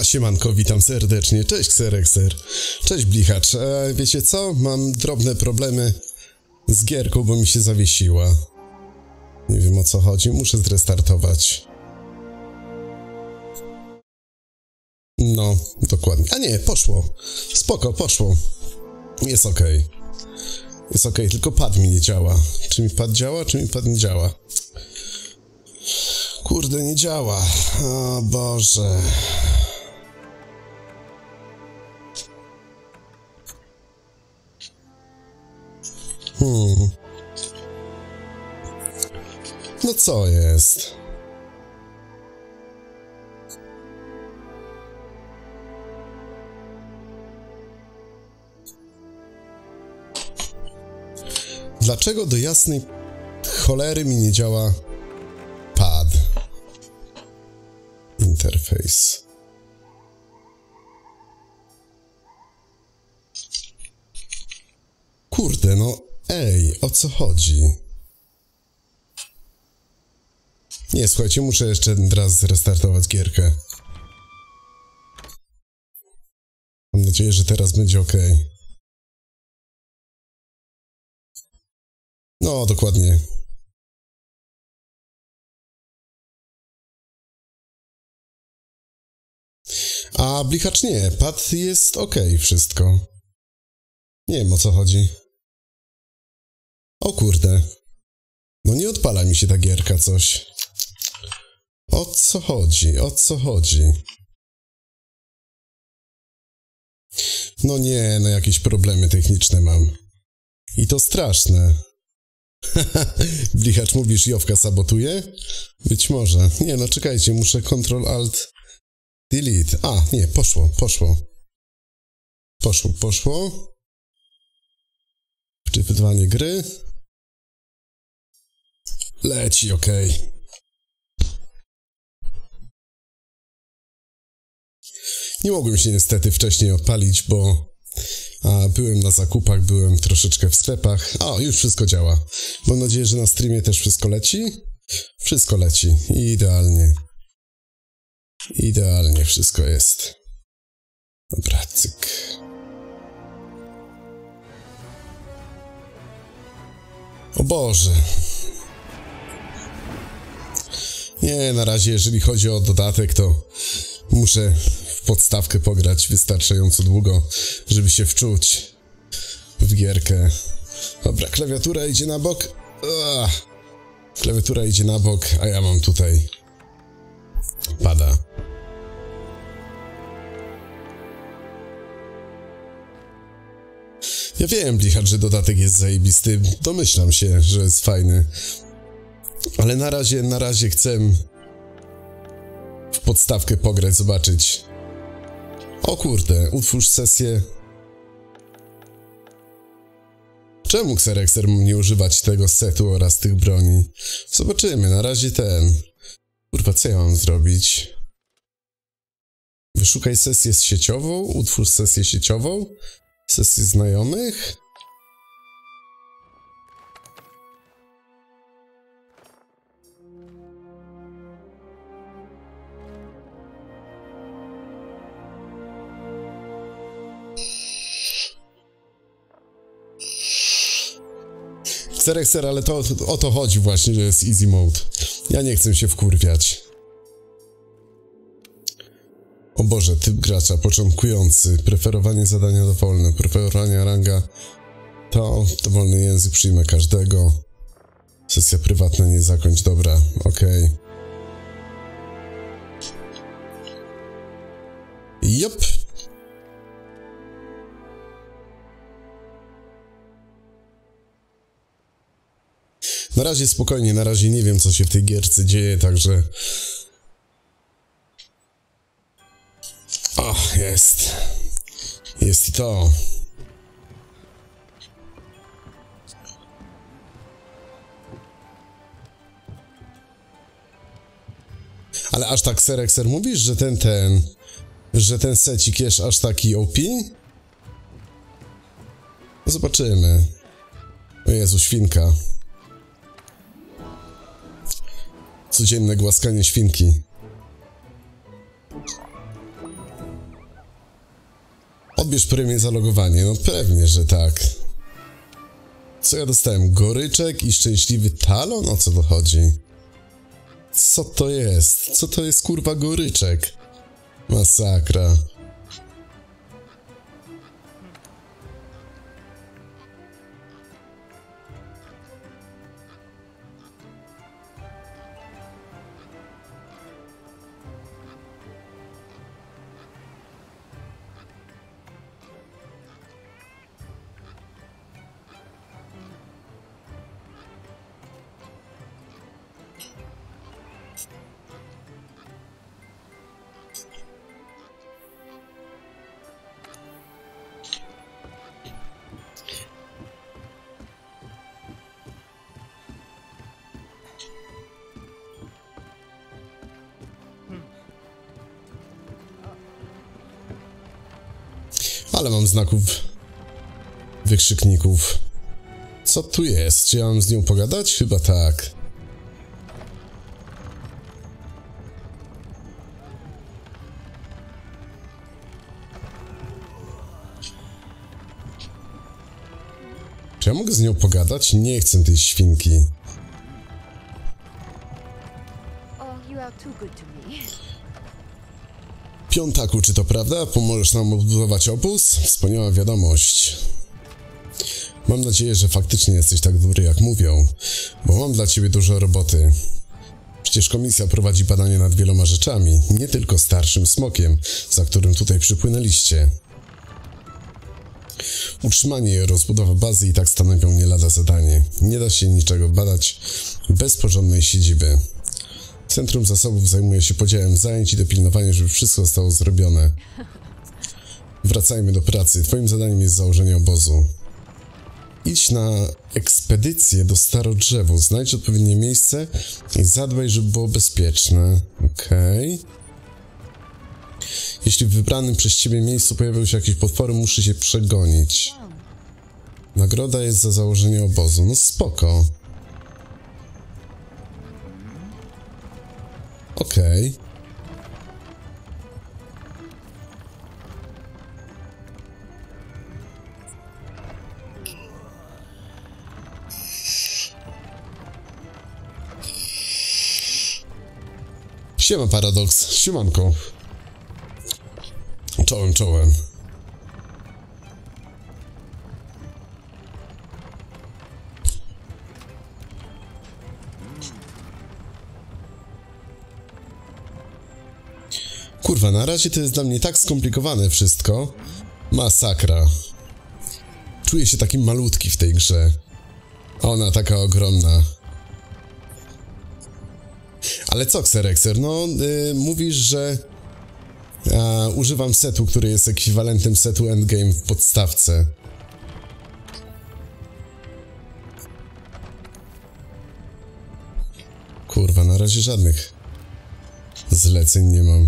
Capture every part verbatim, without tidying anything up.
A siemanko, witam serdecznie, cześć Xerexer, cześć Blichacz. E, wiecie co, mam drobne problemy z gierką, bo mi się zawiesiła. Nie wiem o co chodzi, muszę zrestartować. No, dokładnie. A nie, poszło. Spoko, poszło. Jest okej. Jest okej, tylko pad mi nie działa. Czy mi pad działa, czy mi pad nie działa? Kurde, nie działa. O Boże. Hmm. No co jest? Dlaczego do jasnej cholery mi nie działa pad? Interfejs. Kurde, no ej, o co chodzi? Nie, słuchajcie, muszę jeszcze raz zrestartować gierkę. Mam nadzieję, że teraz będzie ok. No, dokładnie. A Blichacz nie, pad jest ok, wszystko. Nie wiem o co chodzi. O kurde. No nie odpala mi się ta gierka coś. O co chodzi? O co chodzi? No nie, no jakieś problemy techniczne mam. I to straszne. Blichacz, mówisz, Jowka sabotuje? Być może. Nie, no czekajcie, muszę Ctrl Alt Delete. A, nie, poszło, poszło. Poszło, poszło. Wczytywanie gry. Leci, okej. Okay. Nie mogłem się niestety wcześniej odpalić, bo a, byłem na zakupach, byłem troszeczkę w sklepach. O, już wszystko działa. Mam nadzieję, że na streamie też wszystko leci. Wszystko leci. Idealnie. Idealnie wszystko jest. Dobra, cyk. O Boże. Nie, na razie jeżeli chodzi o dodatek, to muszę w podstawkę pograć wystarczająco długo, żeby się wczuć w gierkę. Dobra, klawiatura idzie na bok. Ugh. Klawiatura idzie na bok, a ja mam tutaj pada. Ja wiem, Blichacz, że dodatek jest zajebisty. Domyślam się, że jest fajny. Ale na razie, na razie chcę w podstawkę pograć, zobaczyć. O kurde, utwórz sesję. Czemu Xerexer mam nie używać tego setu oraz tych broni? Zobaczymy, na razie ten. Kurwa, co ja mam zrobić? Wyszukaj sesję sieciową, utwórz sesję sieciową, sesję znajomych. Xerexer, ale to o to chodzi właśnie, że jest easy mode. Ja nie chcę się wkurwiać. O Boże, typ gracza, początkujący, preferowanie zadania dowolne, preferowanie ranga, to dowolny język, przyjmę każdego. Sesja prywatna nie zakończ, dobra, okej. Okay. Jop. Na razie spokojnie, na razie nie wiem, co się w tej gierce dzieje, także... O, jest. Jest i to. Ale aż tak Xerexer mówisz, że ten, ten... Że ten secik jest aż taki O P? No zobaczymy. O Jezu, świnka. Codzienne głaskanie świnki. Odbierz premię za logowanie. No pewnie, że tak. Co ja dostałem? Goryczek i szczęśliwy talon? O co to chodzi? Co to jest? Co to jest kurwa goryczek? Masakra. Ale mam znaków wykrzykników. Co tu jest? Czy ja mam z nią pogadać? Chyba tak. Czy ja mogę z nią pogadać? Nie chcę tej świnki. Piątaku, czy to prawda? Pomożesz nam odbudować obóz? Wspaniała wiadomość. Mam nadzieję, że faktycznie jesteś tak dobry, jak mówią, bo mam dla ciebie dużo roboty. Przecież komisja prowadzi badanie nad wieloma rzeczami, nie tylko starszym smokiem, za którym tutaj przypłynęliście. Utrzymanie i rozbudowa bazy i tak stanowią nie lada zadanie. Nie da się niczego badać bez porządnej siedziby. Centrum Zasobów zajmuje się podziałem zajęć i dopilnowaniem, żeby wszystko zostało zrobione. Wracajmy do pracy. Twoim zadaniem jest założenie obozu. Idź na ekspedycję do Starodrzewu. Znajdź odpowiednie miejsce i zadbaj, żeby było bezpieczne. Okej. Okay. Jeśli w wybranym przez ciebie miejscu pojawią się jakieś potwory, muszę się przegonić. Nagroda jest za założenie obozu. No spoko. Okej. Okay. Siema Paradoks, siemanko. Czołem, czołem. Kurwa, na razie to jest dla mnie tak skomplikowane wszystko. Masakra. Czuję się taki malutki w tej grze. A ona taka ogromna. Ale co, Xerexer? No, yy, mówisz, że a, używam setu, który jest ekwiwalentem setu Endgame w podstawce. Kurwa, na razie żadnych zleceń nie mam.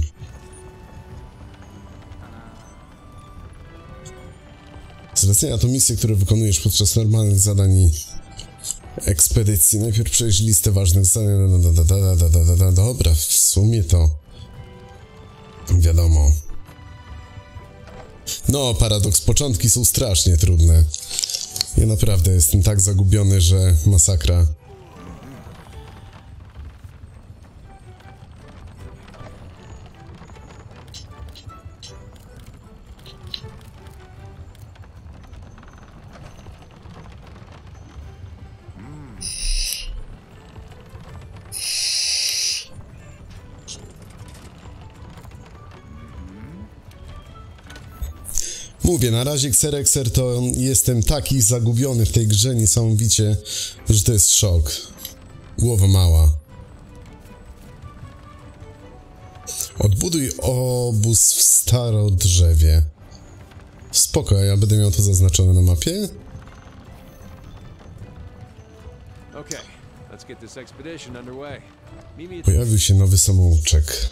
Zlecenia to misje, które wykonujesz podczas normalnych zadań i ekspedycji. Najpierw przejść listę ważnych zadań. Da, da, da, da, da, da, da. Dobra, w sumie to wiadomo. No, Paradoks, początki są strasznie trudne. Ja naprawdę jestem tak zagubiony, że masakra. Mówię, na razie Xerexer to jestem taki zagubiony w tej grze niesamowicie, że to jest szok. Głowa mała. Odbuduj obóz w Starodrzewie. Spoko, ja będę miał to zaznaczone na mapie. Pojawił się nowy samouczek.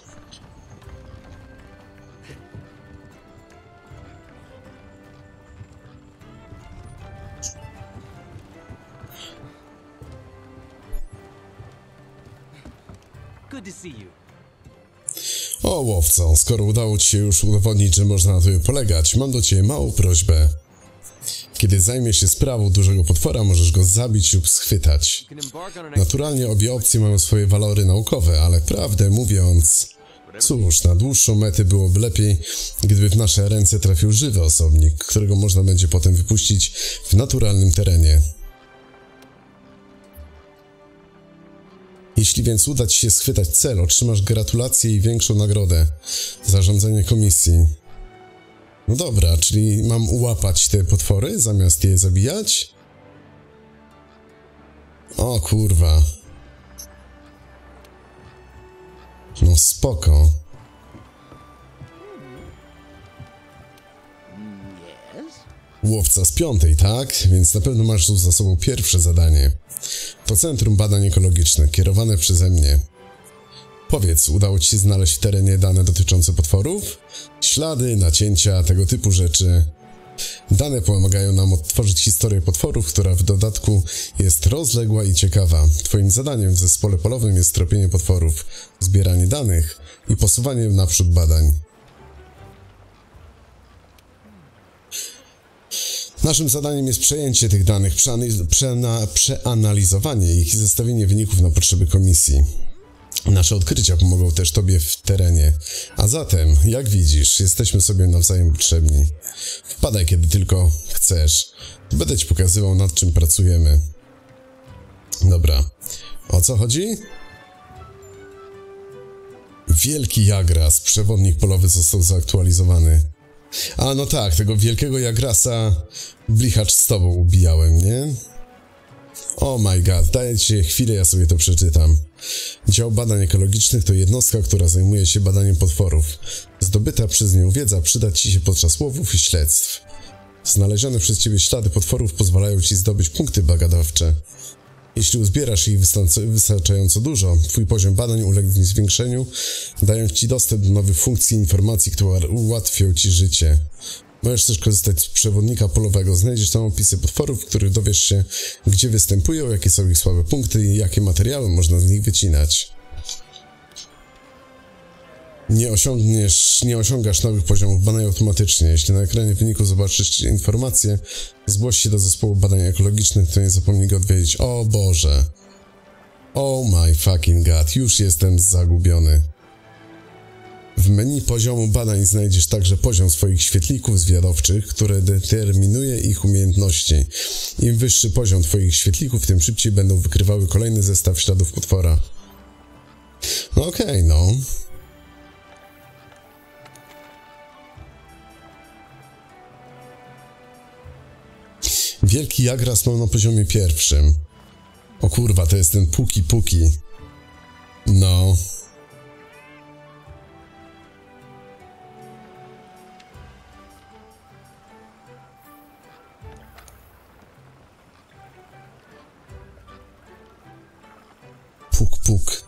O, łowco, skoro udało ci się już udowodnić, że można na tobie polegać, mam do ciebie małą prośbę. Kiedy zajmiesz się sprawą dużego potwora, możesz go zabić lub schwytać. Naturalnie obie opcje mają swoje walory naukowe, ale prawdę mówiąc... Cóż, na dłuższą metę byłoby lepiej, gdyby w nasze ręce trafił żywy osobnik, którego można będzie potem wypuścić w naturalnym terenie. Jeśli więc uda ci się schwytać cel, otrzymasz gratulacje i większą nagrodę. Zarządzenie komisji. No dobra, czyli mam ułapać te potwory, zamiast je zabijać? O kurwa. No spoko. Łowca z piątej, tak? Więc na pewno masz tu za sobą pierwsze zadanie. To Centrum Badań Ekologicznych, kierowane przeze mnie. Powiedz, udało ci się znaleźć w terenie dane dotyczące potworów? Ślady, nacięcia, tego typu rzeczy. Dane pomagają nam odtworzyć historię potworów, która w dodatku jest rozległa i ciekawa. Twoim zadaniem w zespole polowym jest tropienie potworów, zbieranie danych i posuwanie naprzód badań. Naszym zadaniem jest przejęcie tych danych, przeana przeanalizowanie ich i zestawienie wyników na potrzeby komisji. Nasze odkrycia pomogą też tobie w terenie. A zatem, jak widzisz, jesteśmy sobie nawzajem potrzebni. Wpadaj, kiedy tylko chcesz. Będę ci pokazywał, nad czym pracujemy. Dobra. O co chodzi? Wielki Jagras, przewodnik polowy został zaktualizowany. A no tak, tego wielkiego Jagrasa blichacz z tobą ubijałem, nie? Oh my god, dajcie chwilę, ja sobie to przeczytam. Dział Badań Ekologicznych to jednostka, która zajmuje się badaniem potworów. Zdobyta przez nią wiedza przyda ci się podczas łowów i śledztw. Znalezione przez ciebie ślady potworów pozwalają ci zdobyć punkty badawcze. Jeśli uzbierasz ich wystarczająco dużo, twój poziom badań ulegnie zwiększeniu, dając ci dostęp do nowych funkcji i informacji, które ułatwią ci życie. Możesz też korzystać z przewodnika polowego. Znajdziesz tam opisy potworów, w których dowiesz się, gdzie występują, jakie są ich słabe punkty i jakie materiały można z nich wycinać. Nie osiągniesz, nie osiągasz nowych poziomów badań automatycznie. Jeśli na ekranie wyniku zobaczysz informacje, zgłoś się do zespołu badań ekologicznych, to nie zapomnij go odwiedzić. O Boże. Oh my fucking god, już jestem zagubiony. W menu poziomu badań znajdziesz także poziom swoich świetlików zwiadowczych, które determinuje ich umiejętności. Im wyższy poziom twoich świetlików, tym szybciej będą wykrywały kolejny zestaw śladów potwora. No okej, okay, no. Wielki Jagras mam na poziomie pierwszym. O kurwa, to jest ten Puki Puki. No. Puk puk.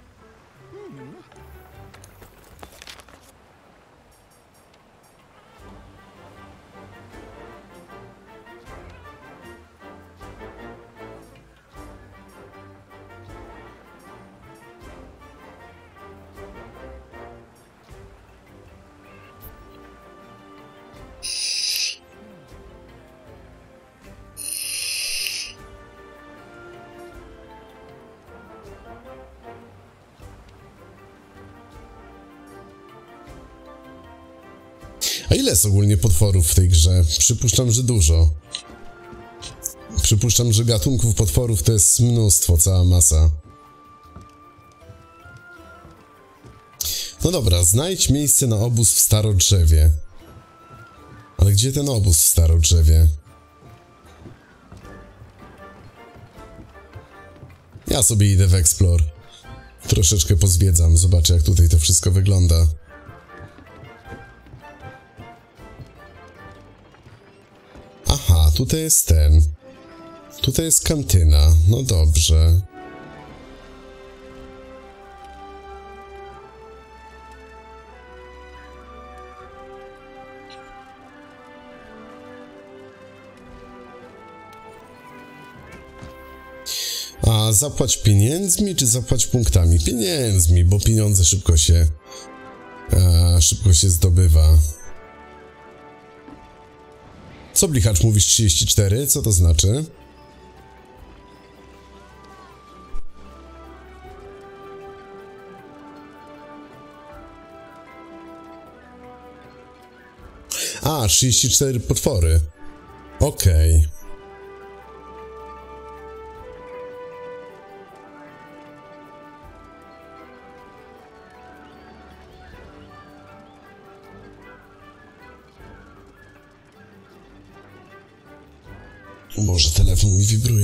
A ile jest ogólnie potworów w tej grze? Przypuszczam, że dużo. Przypuszczam, że gatunków potworów to jest mnóstwo, cała masa. No dobra, znajdź miejsce na obóz w Starodrzewie. Ale gdzie ten obóz w Starodrzewie? Ja sobie idę w Explore. Troszeczkę pozwiedzam, zobaczę jak tutaj to wszystko wygląda. Aha, tutaj jest ten. Tutaj jest kantyna. No dobrze. A zapłać pieniędzmi, czy zapłać punktami? Pieniędzmi, bo pieniądze szybko się A, szybko się zdobywa. Co, Bliczacz, mówisz trzydzieści cztery? Co to znaczy? A, trzydzieści cztery potwory. Okej. Okay. O Boże, telefon mi wibruje.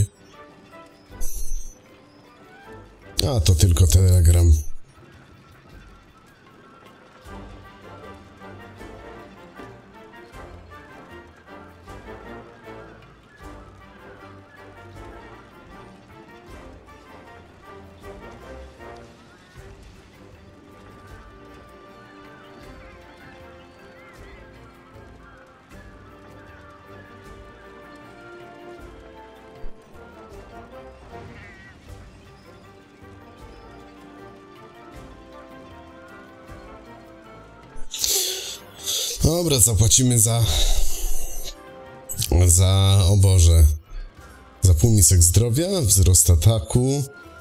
A, to tylko telegram. Dobra, zapłacimy za... Za... O Boże. Za półmisek zdrowia, wzrost ataku.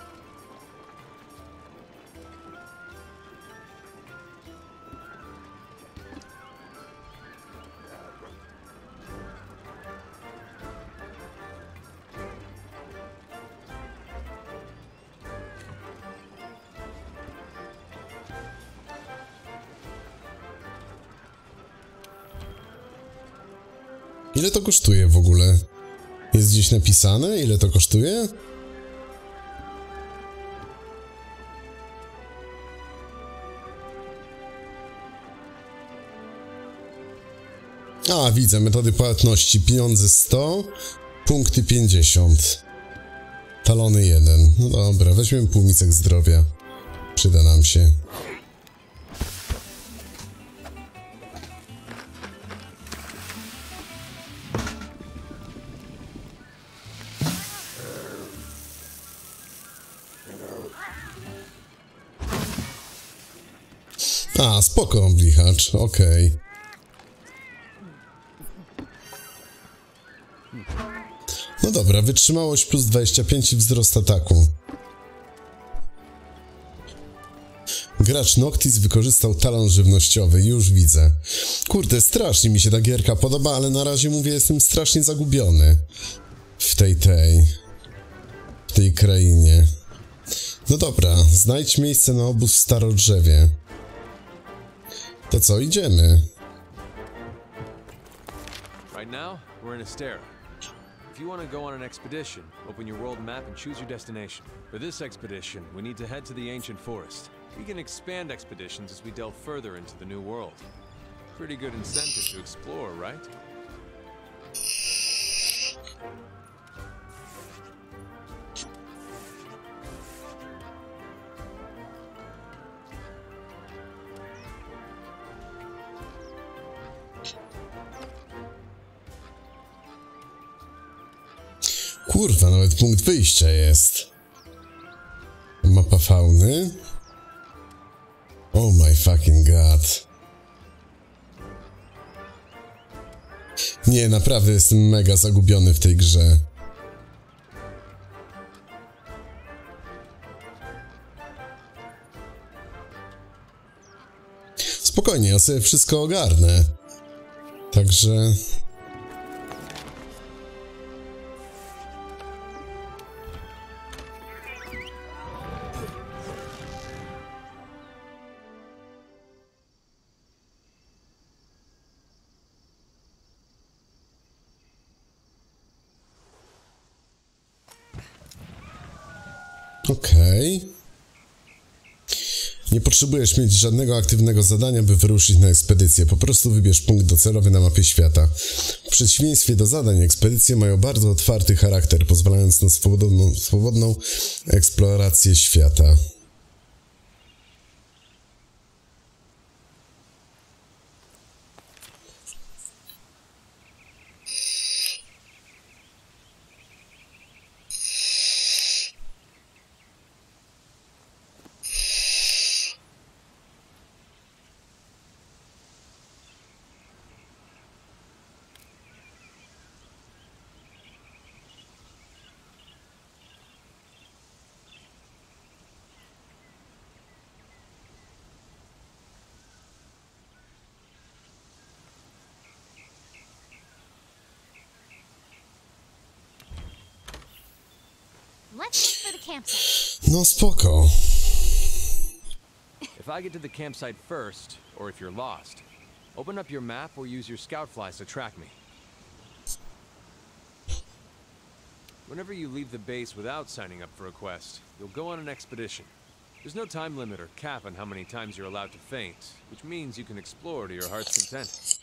Ile to kosztuje w ogóle? Jest gdzieś napisane, ile to kosztuje? A, widzę, metody płatności. Pieniądze sto, punkty pięćdziesiąt. Talony jeden. No dobra, weźmiemy półmisek zdrowia. Przyda nam się. A, spoko, Bliczacz, okej. Okay. No dobra, wytrzymałość plus dwadzieścia pięć i wzrost ataku. Gracz Noctis wykorzystał talon żywnościowy, już widzę. Kurde, strasznie mi się ta gierka podoba, ale na razie mówię, jestem strasznie zagubiony. W tej, tej... W tej krainie. No dobra, znajdź miejsce na obóz w Starodrzewie. To co, idziemy? Right now, we're in Astera. If you want to go on an expedition, open your world map and choose your destination. For this expedition, we need to head to the ancient forest. We can expand expeditions as we delve further into the new world. Pretty good incentive to explore, right? Kurwa, nawet punkt wyjścia jest. Mapa fauny. Oh my fucking god. Nie, naprawdę jestem mega zagubiony w tej grze. Spokojnie, ja sobie wszystko ogarnę. Także... Okej. Okay. Nie potrzebujesz mieć żadnego aktywnego zadania, by wyruszyć na ekspedycję. Po prostu wybierz punkt docelowy na mapie świata. W przeciwieństwie do zadań, ekspedycje mają bardzo otwarty charakter, pozwalając na swobodną, swobodną eksplorację świata. Let's head for the campsite. No spoko. If I get to the campsite first, or if you're lost, open up your map or use your scout flies to track me. Whenever you leave the base without signing up for a quest, you'll go on an expedition. There's no time limit or cap on how many times you're allowed to faint, which means you can explore to your heart's content.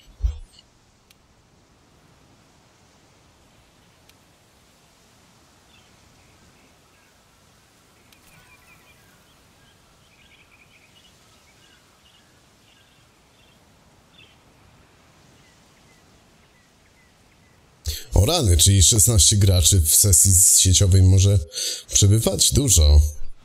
O rany, czyli szesnaście graczy w sesji sieciowej może przebywać? Dużo.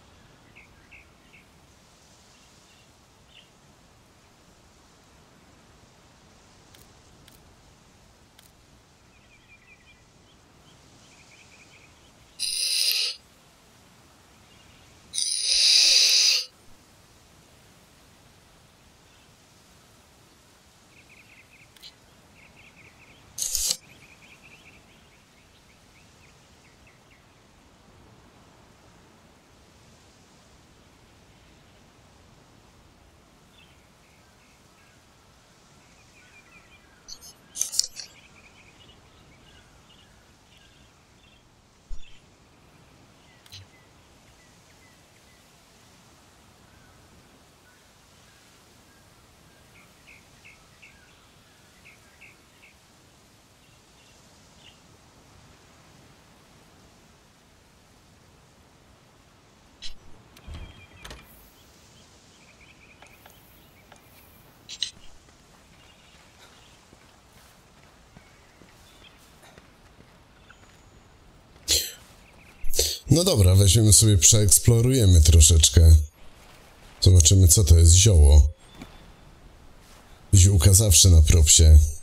No dobra, weźmiemy sobie, przeeksplorujemy troszeczkę. Zobaczymy, co to jest zioło. Ziółka zawsze na propsie.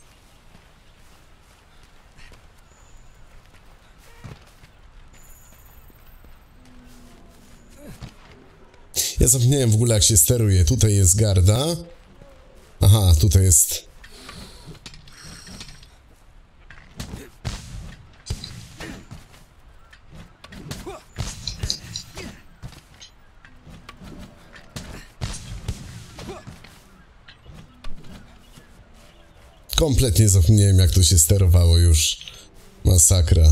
Ja zapomniałem w ogóle, jak się steruje. Tutaj jest garda. Aha, tutaj jest... Kompletnie zapomniałem, jak to się sterowało już. Masakra.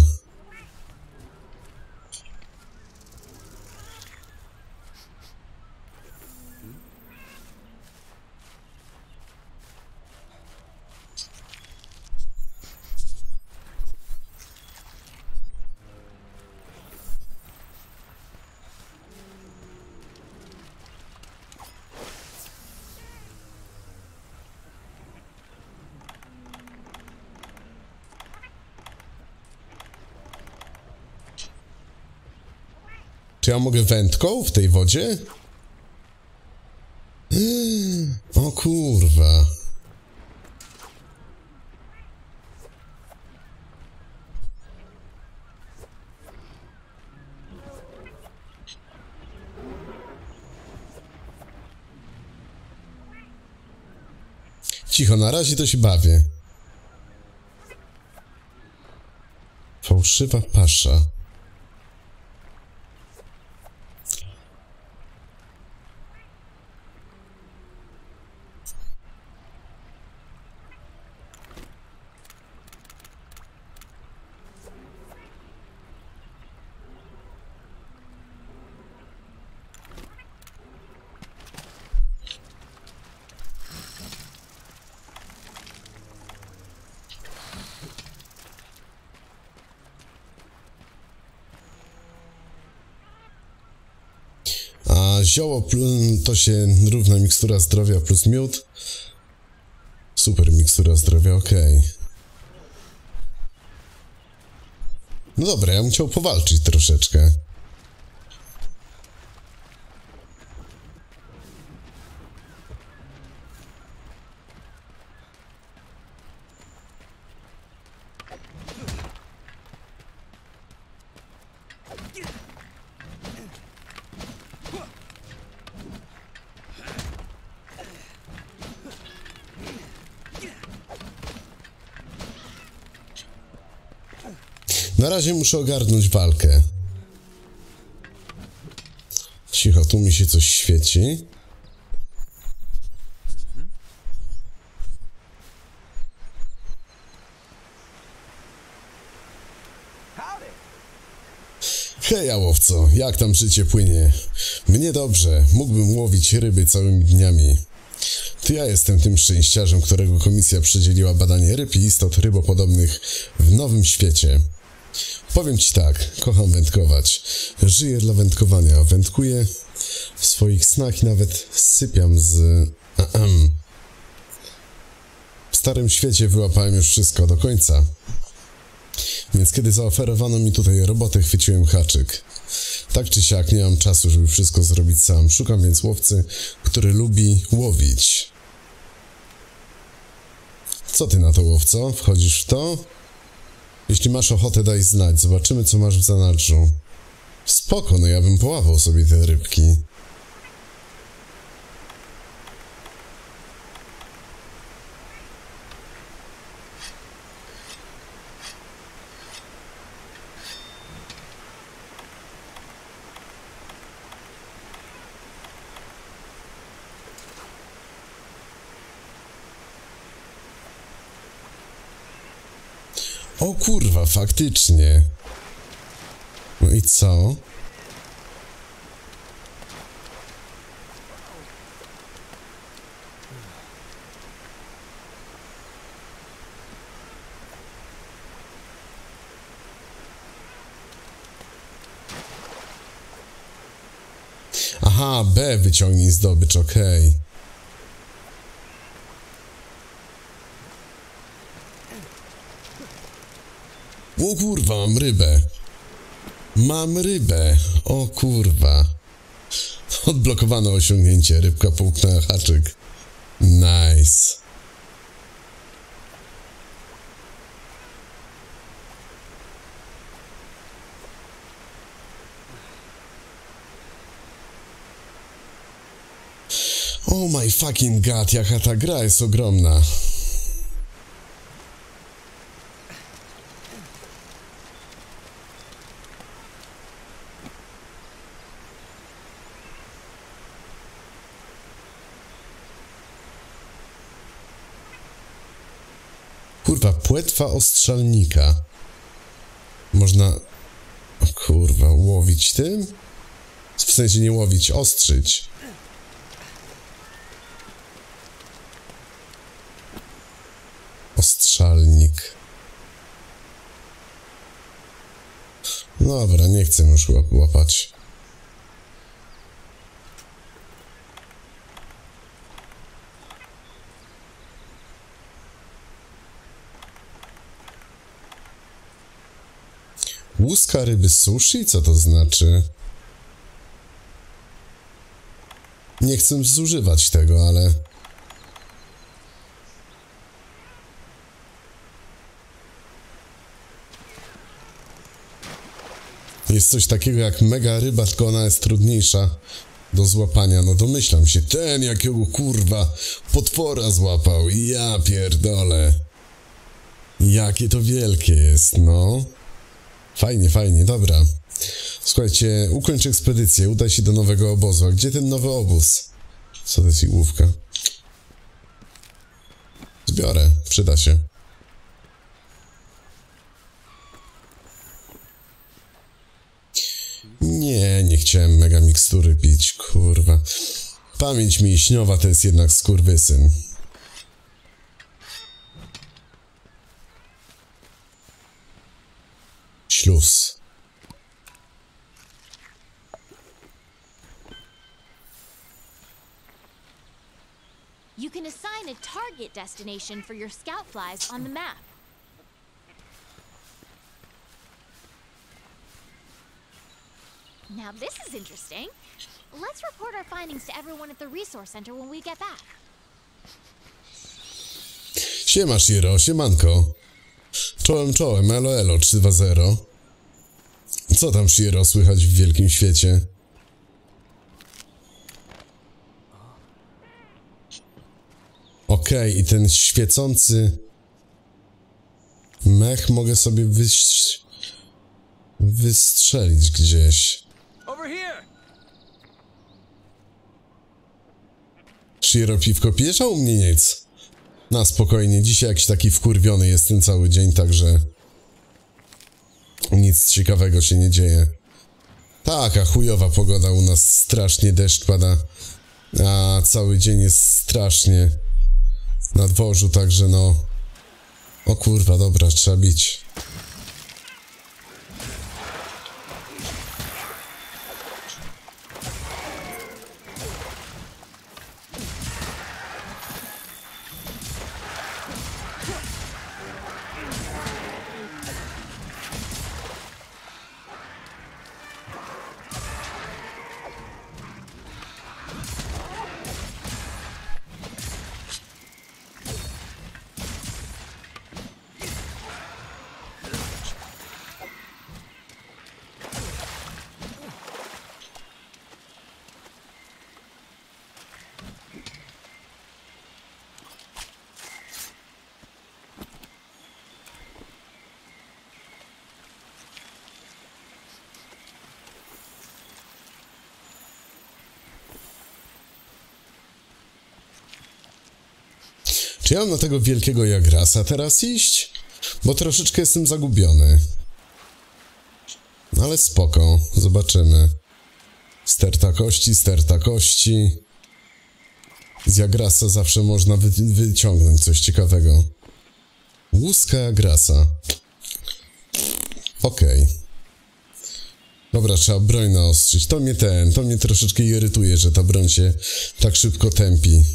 Czy ja mogę wędką w tej wodzie? O kurwa. Cicho, na razie to się bawię. Fałszywa pasza. Zioło to się równa mikstura zdrowia plus miód. Super mikstura zdrowia, okej. Okay. No dobra, ja bym chciał powalczyć troszeczkę. Na razie muszę ogarnąć walkę. tu mi się coś świeci. Hej, łowco, jak tam życie płynie? Mnie dobrze, mógłbym łowić ryby całymi dniami. To ja jestem tym szczęściarzem, którego komisja przydzieliła badanie ryb i istot rybopodobnych w nowym świecie. Powiem ci tak, kocham wędkować. Żyję dla wędkowania, wędkuję w swoich snach i nawet sypiam z... Ahem. W starym świecie wyłapałem już wszystko do końca. Więc kiedy zaoferowano mi tutaj robotę, chwyciłem haczyk. Tak czy siak nie mam czasu, żeby wszystko zrobić sam. Szukam więc łowcy, który lubi łowić. Co ty na to, łowco? Wchodzisz w to? Jeśli masz ochotę, daj znać. Zobaczymy, co masz w zanadrzu. Spoko, no ja bym połapał sobie te rybki. O kurwa, faktycznie. No i co? Aha, B wyciągnij zdobycz, okej. Okay. O kurwa, mam rybę. Mam rybę. O kurwa. Odblokowano osiągnięcie. Rybka połknęła haczyk. Nice. Oh my fucking god, jaka ta gra jest ogromna. Kurwa, płetwa ostrzelnika. Można... O kurwa, łowić tym? W sensie nie łowić, ostrzyć. Ostrzalnik. Dobra, nie chcę już łap łapać. Łuska ryby sushi? Co to znaczy? Nie chcę zużywać tego, ale... Jest coś takiego jak mega ryba, tylko ona jest trudniejsza do złapania. No domyślam się, ten jakiego kurwa potwora złapał. Ja pierdolę. Jakie to wielkie jest, no. Fajnie, fajnie, dobra. Słuchajcie, ukończ ekspedycję, udaj się do nowego obozu. A gdzie ten nowy obóz? Co to jest igłówka? Zbiorę, przyda się. Nie, nie chciałem mega mikstury pić, kurwa. Pamięć mięśniowa to jest jednak skurwysyn. Śluz. You can assign a target destination for your scout flies on the map. Now this is interesting. Let's report our findings to everyone at the resource center when we get back. Siema Shiro, siemanko. Czołem, czołem, elo, elo, trzy dwa zero. Co tam, Shiro, słychać w wielkim świecie? Okej, okay, i ten świecący mech mogę sobie wyś... wystrzelić gdzieś. Shiro, piwko pijesz, a u mnie nic. Na spokojnie, dzisiaj jakiś taki wkurwiony jest ten cały dzień, także... Nic ciekawego się nie dzieje. Taka chujowa pogoda u nas, strasznie deszcz pada. A cały dzień jest strasznie na dworzu, także no... O kurwa, dobra, trzeba bić. Czy ja mam na tego wielkiego Jagrasa teraz iść? Bo troszeczkę jestem zagubiony. Ale spoko, zobaczymy. Sterta kości, sterta kości. Z Jagrasa zawsze można wy wyciągnąć coś ciekawego. Łuska Jagrasa. Okej. Okay. Dobra, trzeba broń naostrzyć. To mnie ten, to mnie troszeczkę irytuje, że ta broń się tak szybko tępi.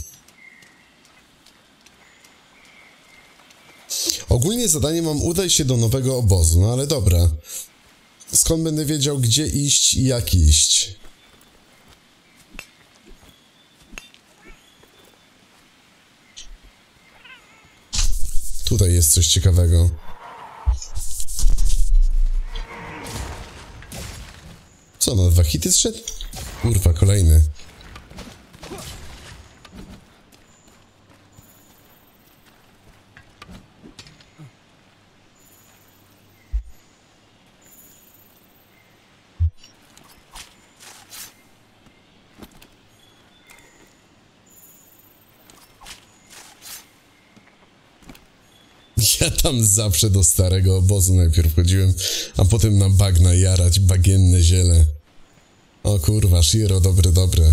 Ogólnie zadanie mam udaj się do nowego obozu, no ale dobra. Skąd będę wiedział, gdzie iść i jak iść? Tutaj jest coś ciekawego. Co, na dwa hity zszedł? Kurwa, kolejny. Ja tam zawsze do starego obozu najpierw chodziłem, a potem na bagna jarać, bagienne ziele. O kurwa, Shiro, dobre, dobre.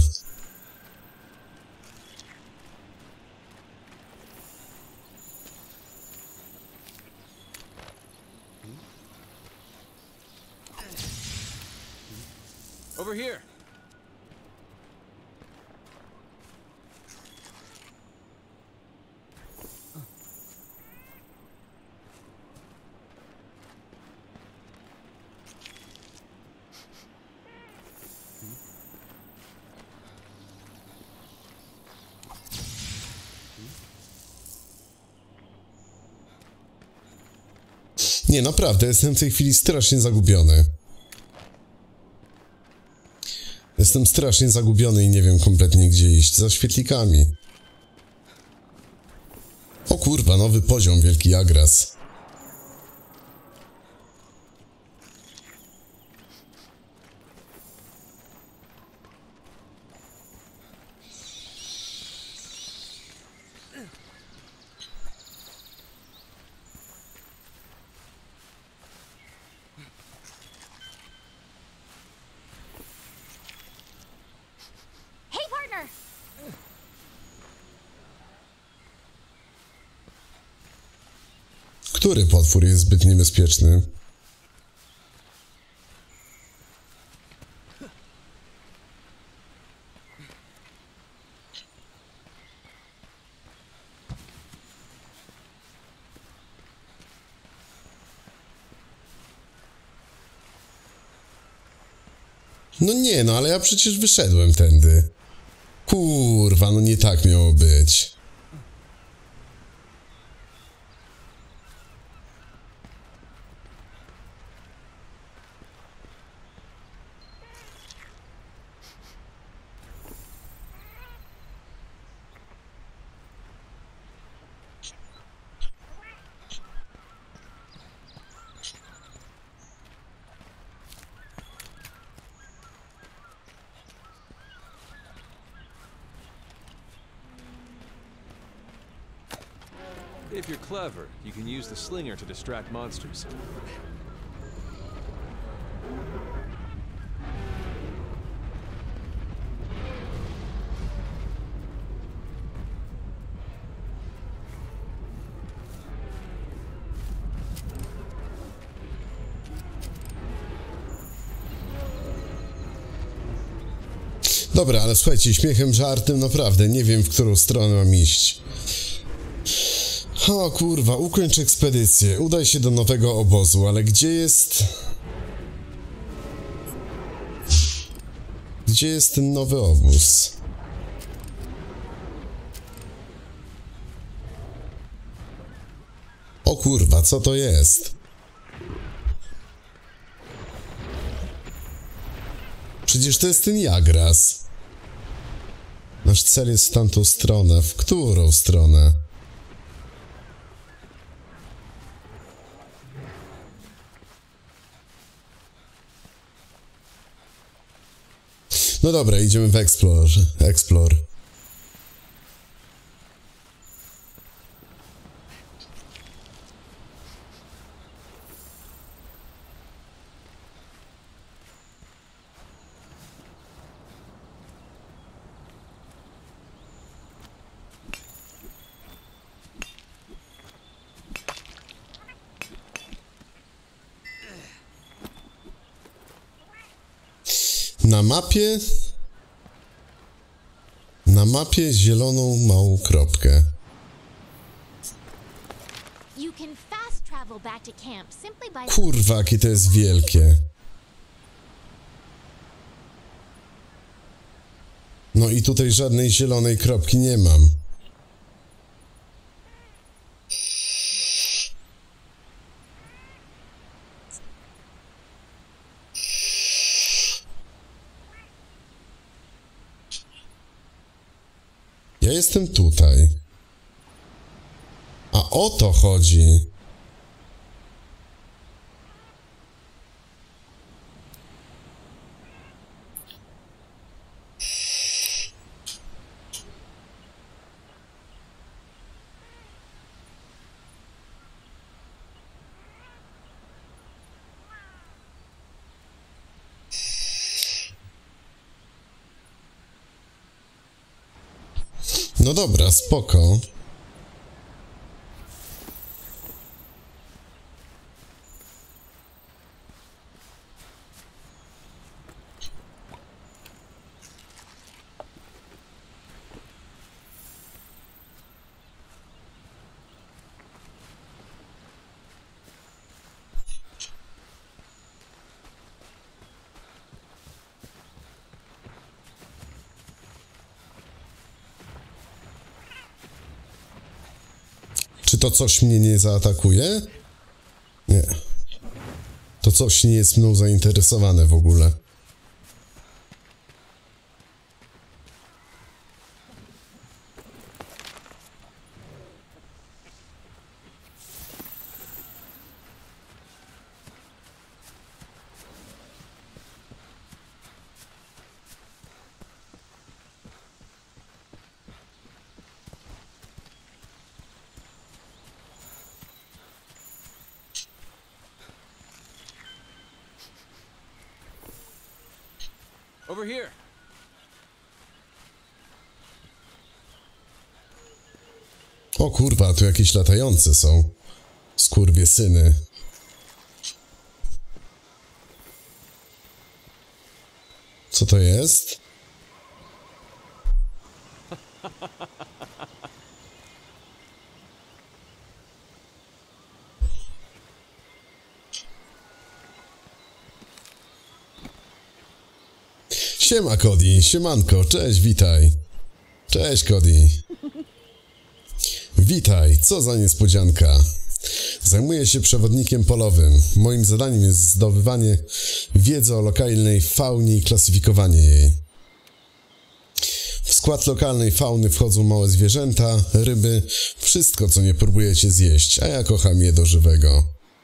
Over here. Nie, naprawdę, jestem w tej chwili strasznie zagubiony. Jestem strasznie zagubiony i nie wiem kompletnie, gdzie iść. Za świetlikami. O kurwa, nowy poziom, wielki Jagras. Który potwór jest zbyt niebezpieczny? No nie, no ale ja przecież wyszedłem tędy. Kurwa, no nie tak miało być. If you're clever, you can use the slinger to distract monsters. Dobra, ale słuchajcie, śmiechem, żartem, naprawdę nie wiem, w którą stronę mam iść. O kurwa, ukończ ekspedycję, udaj się do nowego obozu, ale gdzie jest... Gdzie jest ten nowy obóz? O kurwa, co to jest? Przecież to jest ten Jagras. Nasz cel jest w tamtą stronę. W którą stronę? No dobra, idziemy w Explore. Explore. Na mapie... Na mapie zieloną małą kropkę. You can fast travel back to camp simply by... Kurwa, jakie to jest wielkie. No i tutaj żadnej zielonej kropki nie mam. Ja jestem tutaj. A o to chodzi. No dobra, spoko. Czy to coś mnie nie zaatakuje? Nie. To coś nie jest mną zainteresowane w ogóle. Over here. O kurwa, tu jakieś latające są. Skurwysyny. Co to jest? Siema Cody, siemanko, cześć, witaj. Cześć Cody. Witaj, co za niespodzianka. Zajmuję się przewodnikiem polowym. Moim zadaniem jest zdobywanie wiedzy o lokalnej faunie i klasyfikowanie jej. W skład lokalnej fauny wchodzą małe zwierzęta, ryby, wszystko co nie próbujecie zjeść, a ja kocham je do żywego.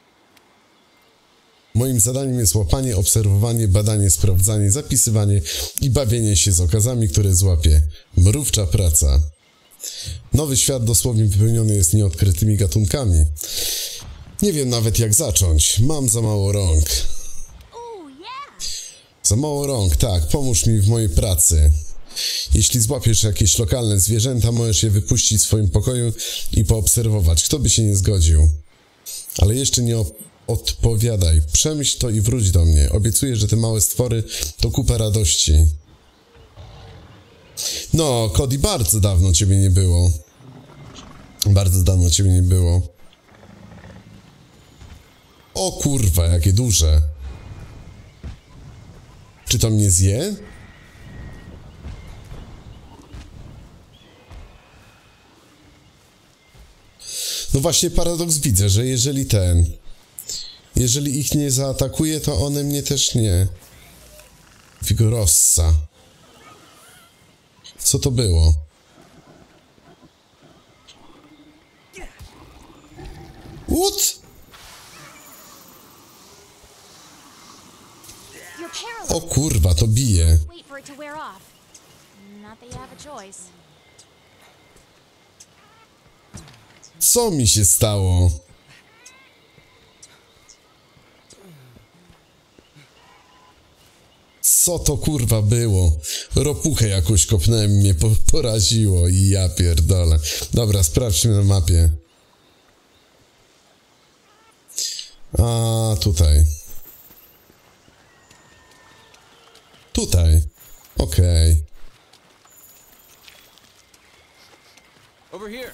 Moim zadaniem jest łapanie, obserwowanie, badanie, sprawdzanie, zapisywanie i bawienie się z okazami, które złapię. Mrówcza praca. Nowy świat dosłownie wypełniony jest nieodkrytymi gatunkami. Nie wiem nawet jak zacząć. Mam za mało rąk. Za mało rąk, tak. Pomóż mi w mojej pracy. Jeśli złapiesz jakieś lokalne zwierzęta, możesz je wypuścić w swoim pokoju i poobserwować. Kto by się nie zgodził? Ale jeszcze nie odpowiadaj. Przemyśl to i wróć do mnie. Obiecuję, że te małe stwory to kupa radości. No, Cody, bardzo dawno ciebie nie było. Bardzo dawno ciebie nie było. O kurwa, jakie duże. Czy to mnie zje? No właśnie paradoks widzę, że jeżeli ten... Jeżeli ich nie zaatakuje, to one mnie też nie. Vigorosa. Co to było? What? O kurwa, to bije. Co mi się stało? Co to kurwa było? Ropuchę jakoś kopnąłem, mnie po poraziło i ja pierdolę. Dobra, sprawdźmy na mapie. A tutaj. Tutaj. Okej. Okay. Over here.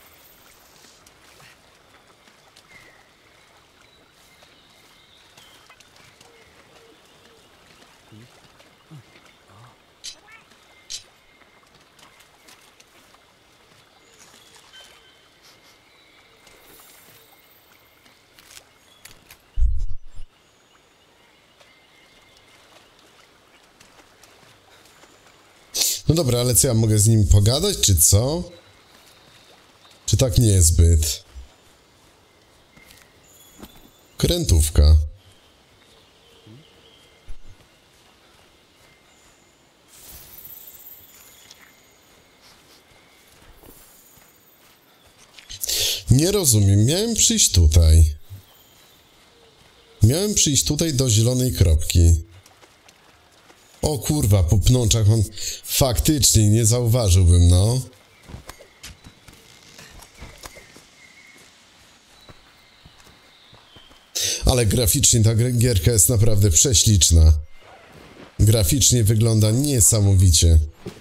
No dobra, ale co, ja mogę z nim pogadać, czy co? Czy tak niezbyt? Krętówka. Nie rozumiem, miałem przyjść tutaj. Miałem przyjść tutaj do zielonej kropki. O kurwa, po pnączach on faktycznie nie zauważyłbym, no. Ale graficznie ta gierka jest naprawdę prześliczna. Graficznie wygląda niesamowicie.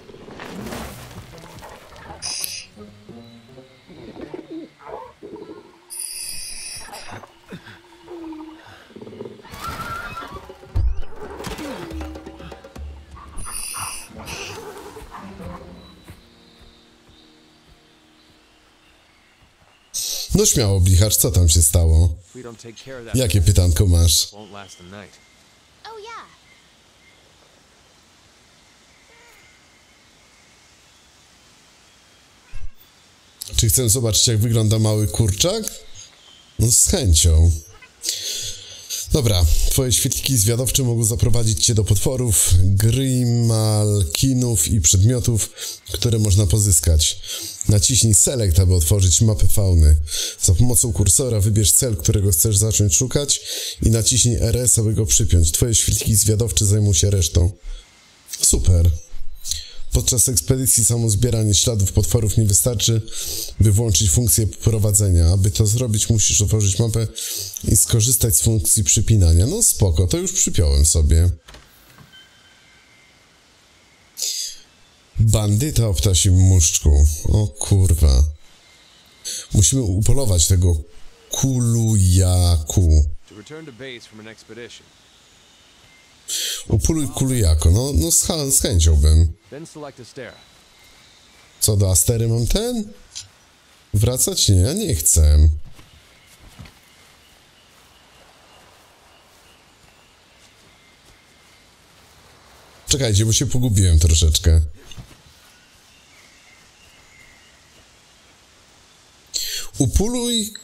No śmiało, Blicharz, co tam się stało? Jakie pytanko masz? Czy chcę zobaczyć, jak wygląda mały kurczak? No z chęcią. Dobra, twoje świetliki zwiadowcze mogą zaprowadzić cię do potworów, grimalkinów i przedmiotów, które można pozyskać. Naciśnij Select, aby otworzyć mapę fauny. Za pomocą kursora wybierz cel, którego chcesz zacząć szukać i naciśnij R S, aby go przypiąć. Twoje świetliki zwiadowcze zajmą się resztą. Super. Podczas ekspedycji samo zbieranie śladów potworów nie wystarczy, by włączyć funkcję prowadzenia. Aby to zrobić, musisz otworzyć mapę i skorzystać z funkcji przypinania. No spoko, to już przypiąłem sobie. Bandyta o ptasim muszczku. O kurwa. Musimy upolować tego kulujaku. Upoluj kulujako. No, no z, z chęcią bym. Co, do Astery mam ten? Wracać? Nie, ja nie chcę. Czekajcie, bo się pogubiłem troszeczkę. Upoluj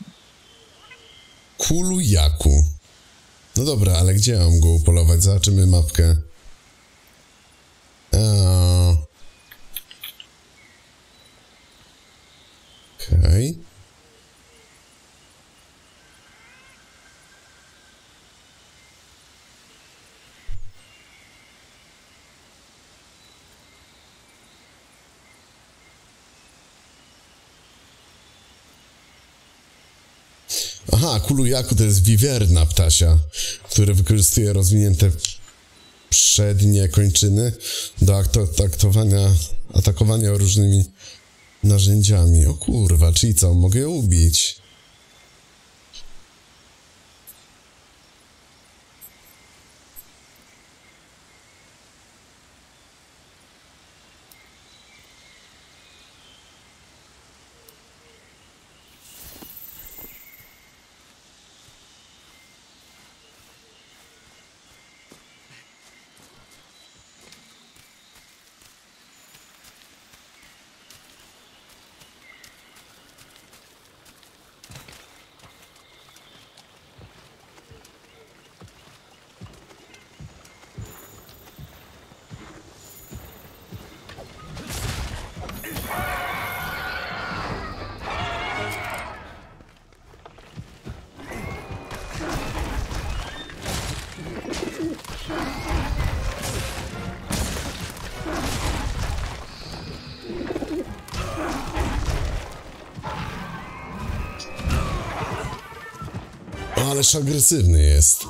kulujaku. No dobra, ale gdzie mam go upolować? Zobaczymy mapkę. Eee. Okej. Okay. Aha, Kulujaku to jest wiwerna ptasia, która wykorzystuje rozwinięte przednie kończyny do aktowania, atakowania różnymi narzędziami. O kurwa, czyli co? Mogę ją ubić. Ależ agresywny jest.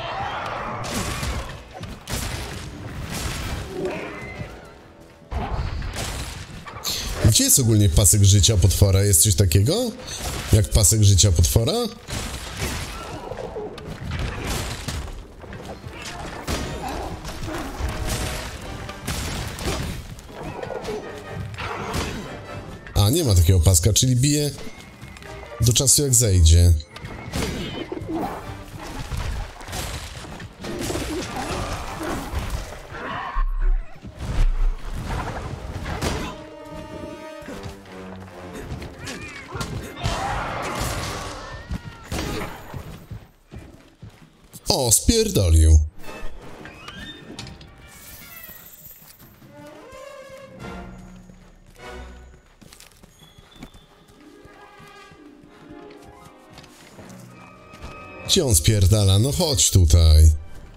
Gdzie jest ogólnie pasek życia potwora? Jest coś takiego? Jak pasek życia potwora? A, nie ma takiego paska, czyli bije do czasu jak zejdzie. O, spierdolił. Gdzie on spierdala? No chodź tutaj.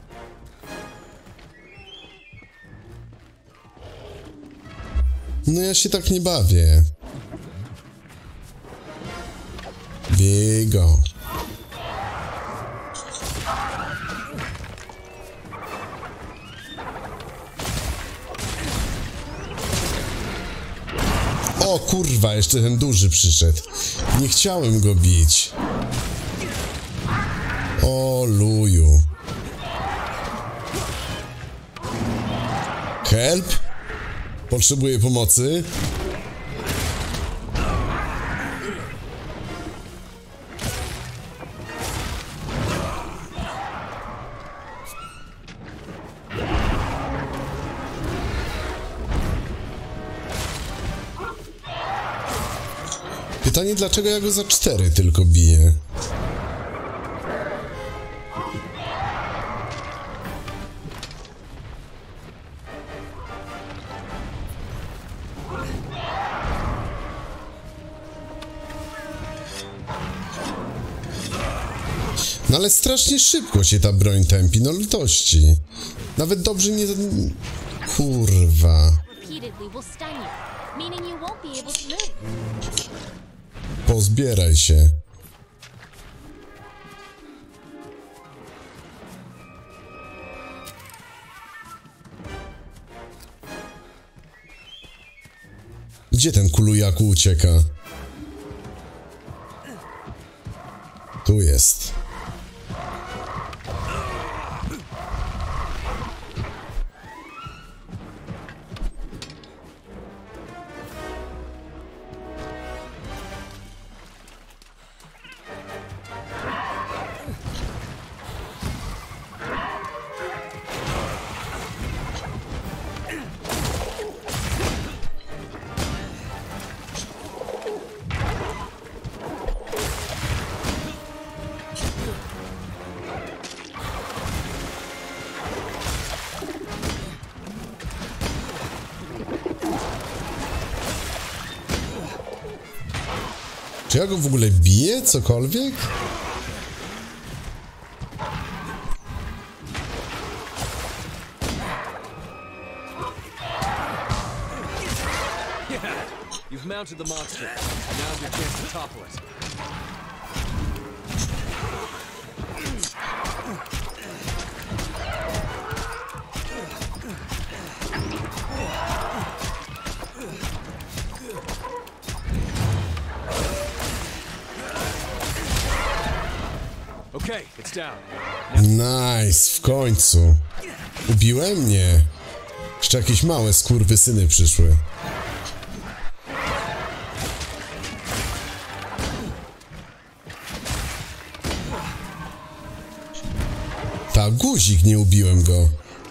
No ja się tak nie bawię. Bij go. O kurwa, jeszcze ten duży przyszedł. Nie chciałem go bić. O luju. Help? Potrzebuję pomocy. Pytanie, dlaczego ja go za cztery tylko biję? No ale strasznie szybko się ta broń tępi, no litości. Nawet dobrze nie... Kurwa. Pozbieraj się. Gdzie ten Kulujaku ucieka? Tu jest. Ja go w ogóle biję? Cokolwiek? You've mounted the monster. Now's your chance to topple it. Okay, it's down. Nice, w końcu. Ubiłem mnie. Jeszcze jakieś małe skurwysyny przyszły. Ta, guzik, nie ubiłem go.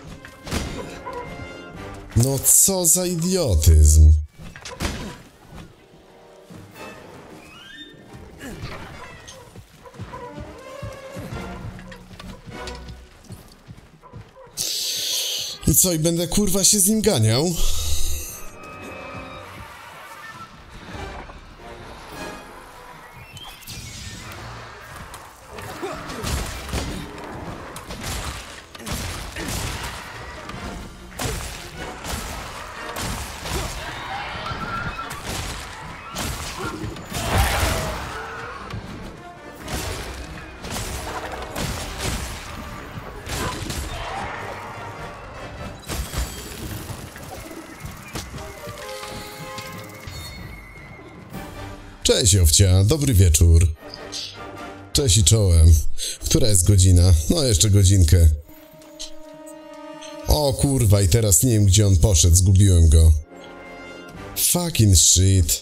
No co za idiotyzm. I co, i będę kurwa się z nim ganiał? Cześć, Owcia, dobry wieczór. Cześć i czołem. Która jest godzina? No jeszcze godzinkę. O kurwa, i teraz nie wiem, gdzie on poszedł, zgubiłem go. Fucking shit.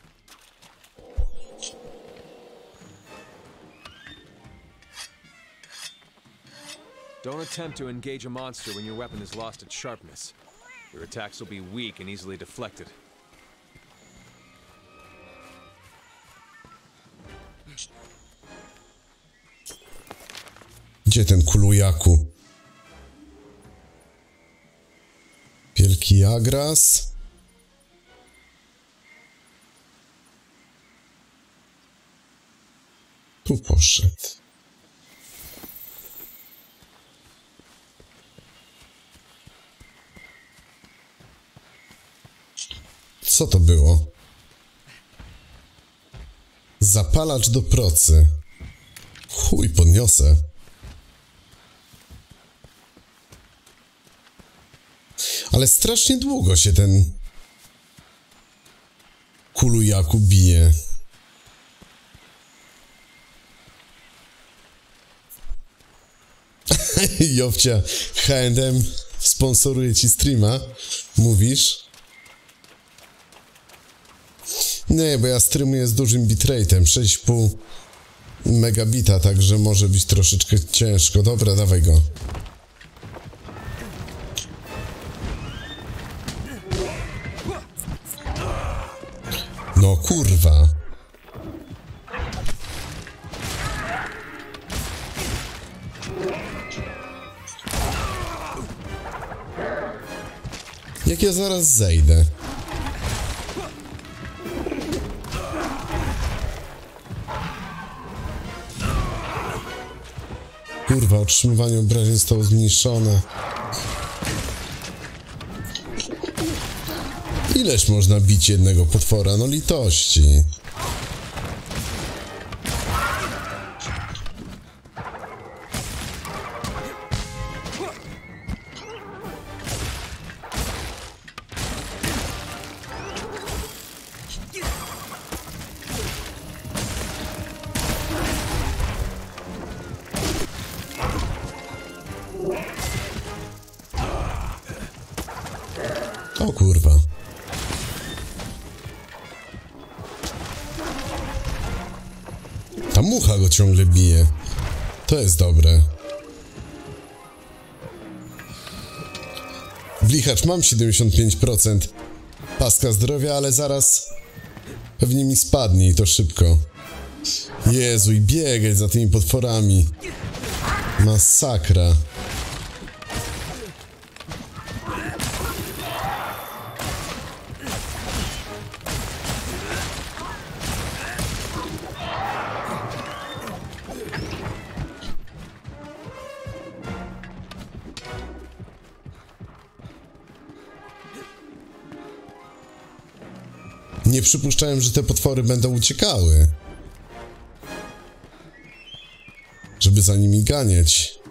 Don't attempt to engage a monster when your weapon is lost its sharpness. Your attacks will be weak and easily deflected. Gdzie ten kulujaku? Wielki Agras. Tu poszedł. Co to było? Zapalacz do procy. Chuj, podniosę. Ale strasznie długo się ten kulujaku bije. Jowcia, H and M sponsoruje ci streama, mówisz? Nie, bo ja streamuję z dużym bitrate'em, sześć i pół megabita, także może być troszeczkę ciężko. Dobra, dawaj go. No kurwa. Jak ja zaraz zejdę. Kurwa, otrzymywanie obrażeń zostało zmniejszone. Ileż można bić jednego potwora? No litości. O kurwa. Ta mucha go ciągle bije. To jest dobre. Wlichacz, mam siedemdziesiąt pięć procent paska zdrowia, ale zaraz pewnie mi spadnie i to szybko. Jezu, i biegać za tymi potworami. Masakra. Nie przypuszczałem, że te potwory będą uciekały. Żeby za nimi ganiać.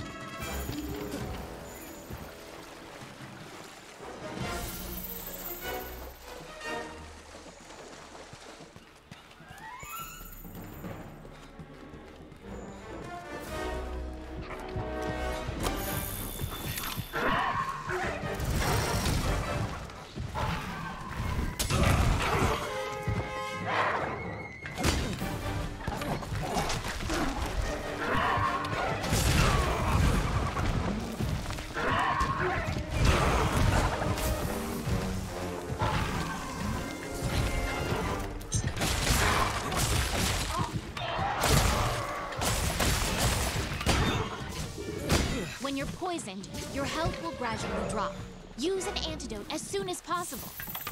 When you're poisoned, your health will gradually drop. Use an antidote as soon as possible.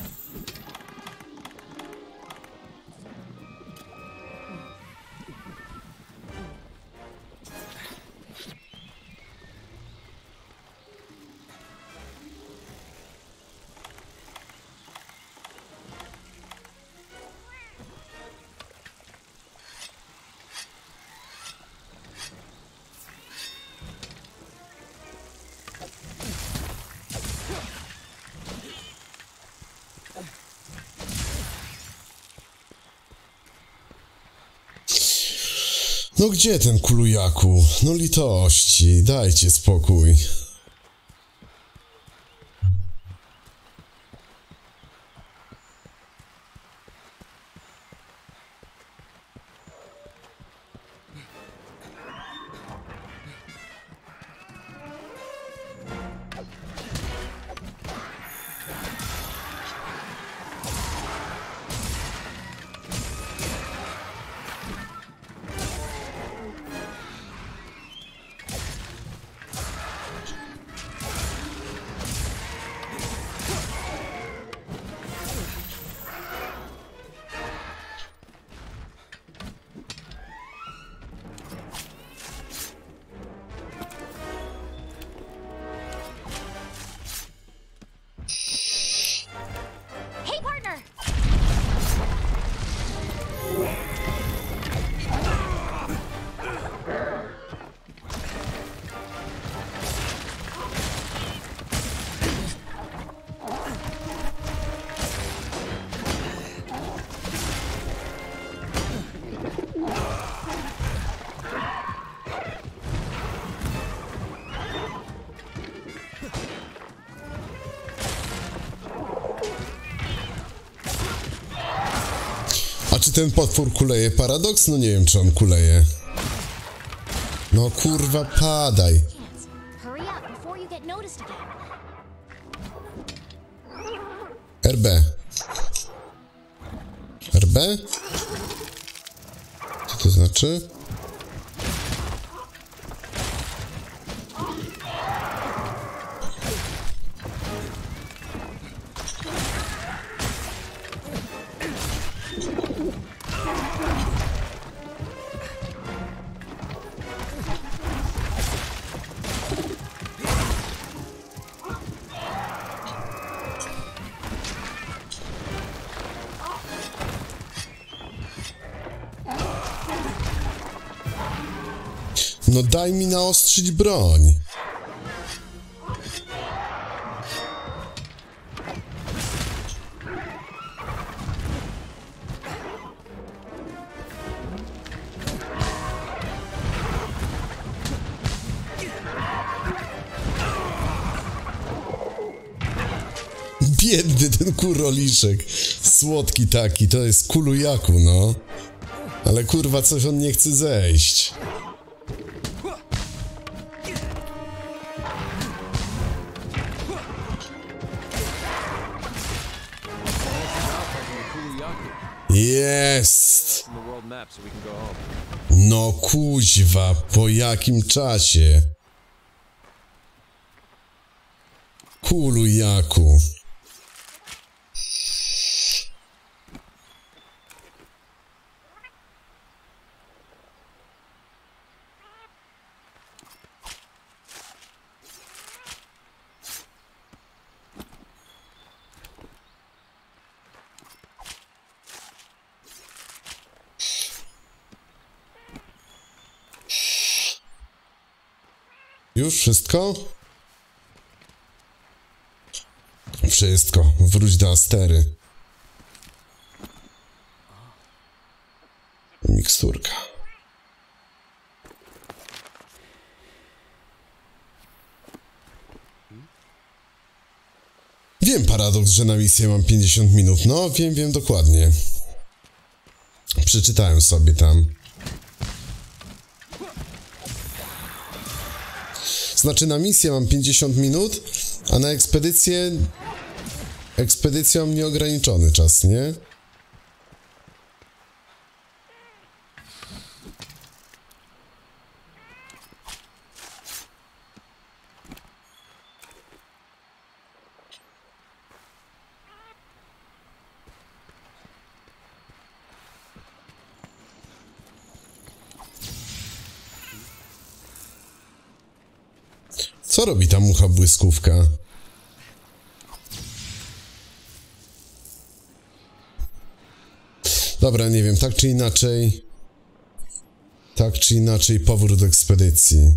No gdzie ten kulujaku? No litości, dajcie spokój. Hey, partner! A czy ten potwór kuleje? Paradoks? No nie wiem, czy on kuleje. No kurwa, padaj. Hurry up before you get noticed again. R B. R B? Co to znaczy? No daj mi naostrzyć broń. Biedny ten kuroliszek. Słodki taki, to jest kulujaku, no. Ale kurwa, coś on nie chce zejść. Jest! No kuźwa, po jakim czasie? Kulujaku. Już wszystko? Wszystko. Wróć do Astery. Miksturka. Wiem, paradoks, że na misję mam pięćdziesiąt minut. No, wiem, wiem dokładnie. Przeczytałem sobie tam. Znaczy, na misję mam pięćdziesiąt minut, a na ekspedycję... Ekspedycja mam nieograniczony czas, nie? Co robi ta mucha błyskówka? Dobra, nie wiem, tak czy inaczej... Tak czy inaczej, powrót do ekspedycji.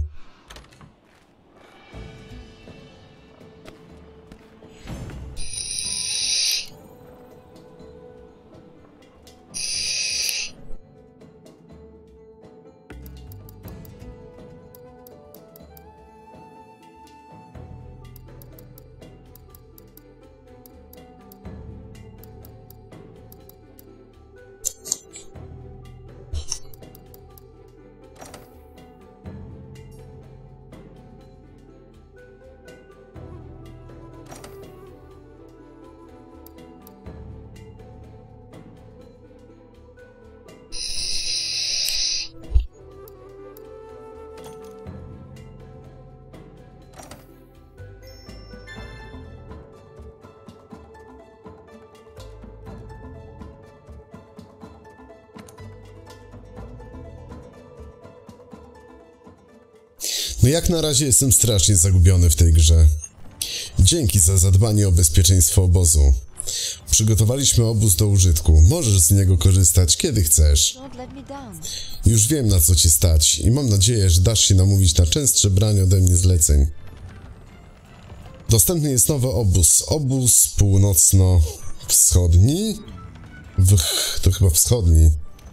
No jak na razie jestem strasznie zagubiony w tej grze. Dzięki za zadbanie o bezpieczeństwo obozu. Przygotowaliśmy obóz do użytku. Możesz z niego korzystać kiedy chcesz. Już wiem, na co ci stać i mam nadzieję, że dasz się namówić na częstsze branie ode mnie zleceń. Dostępny jest nowy obóz. Obóz północno-wschodni? Wch, to chyba wschodni.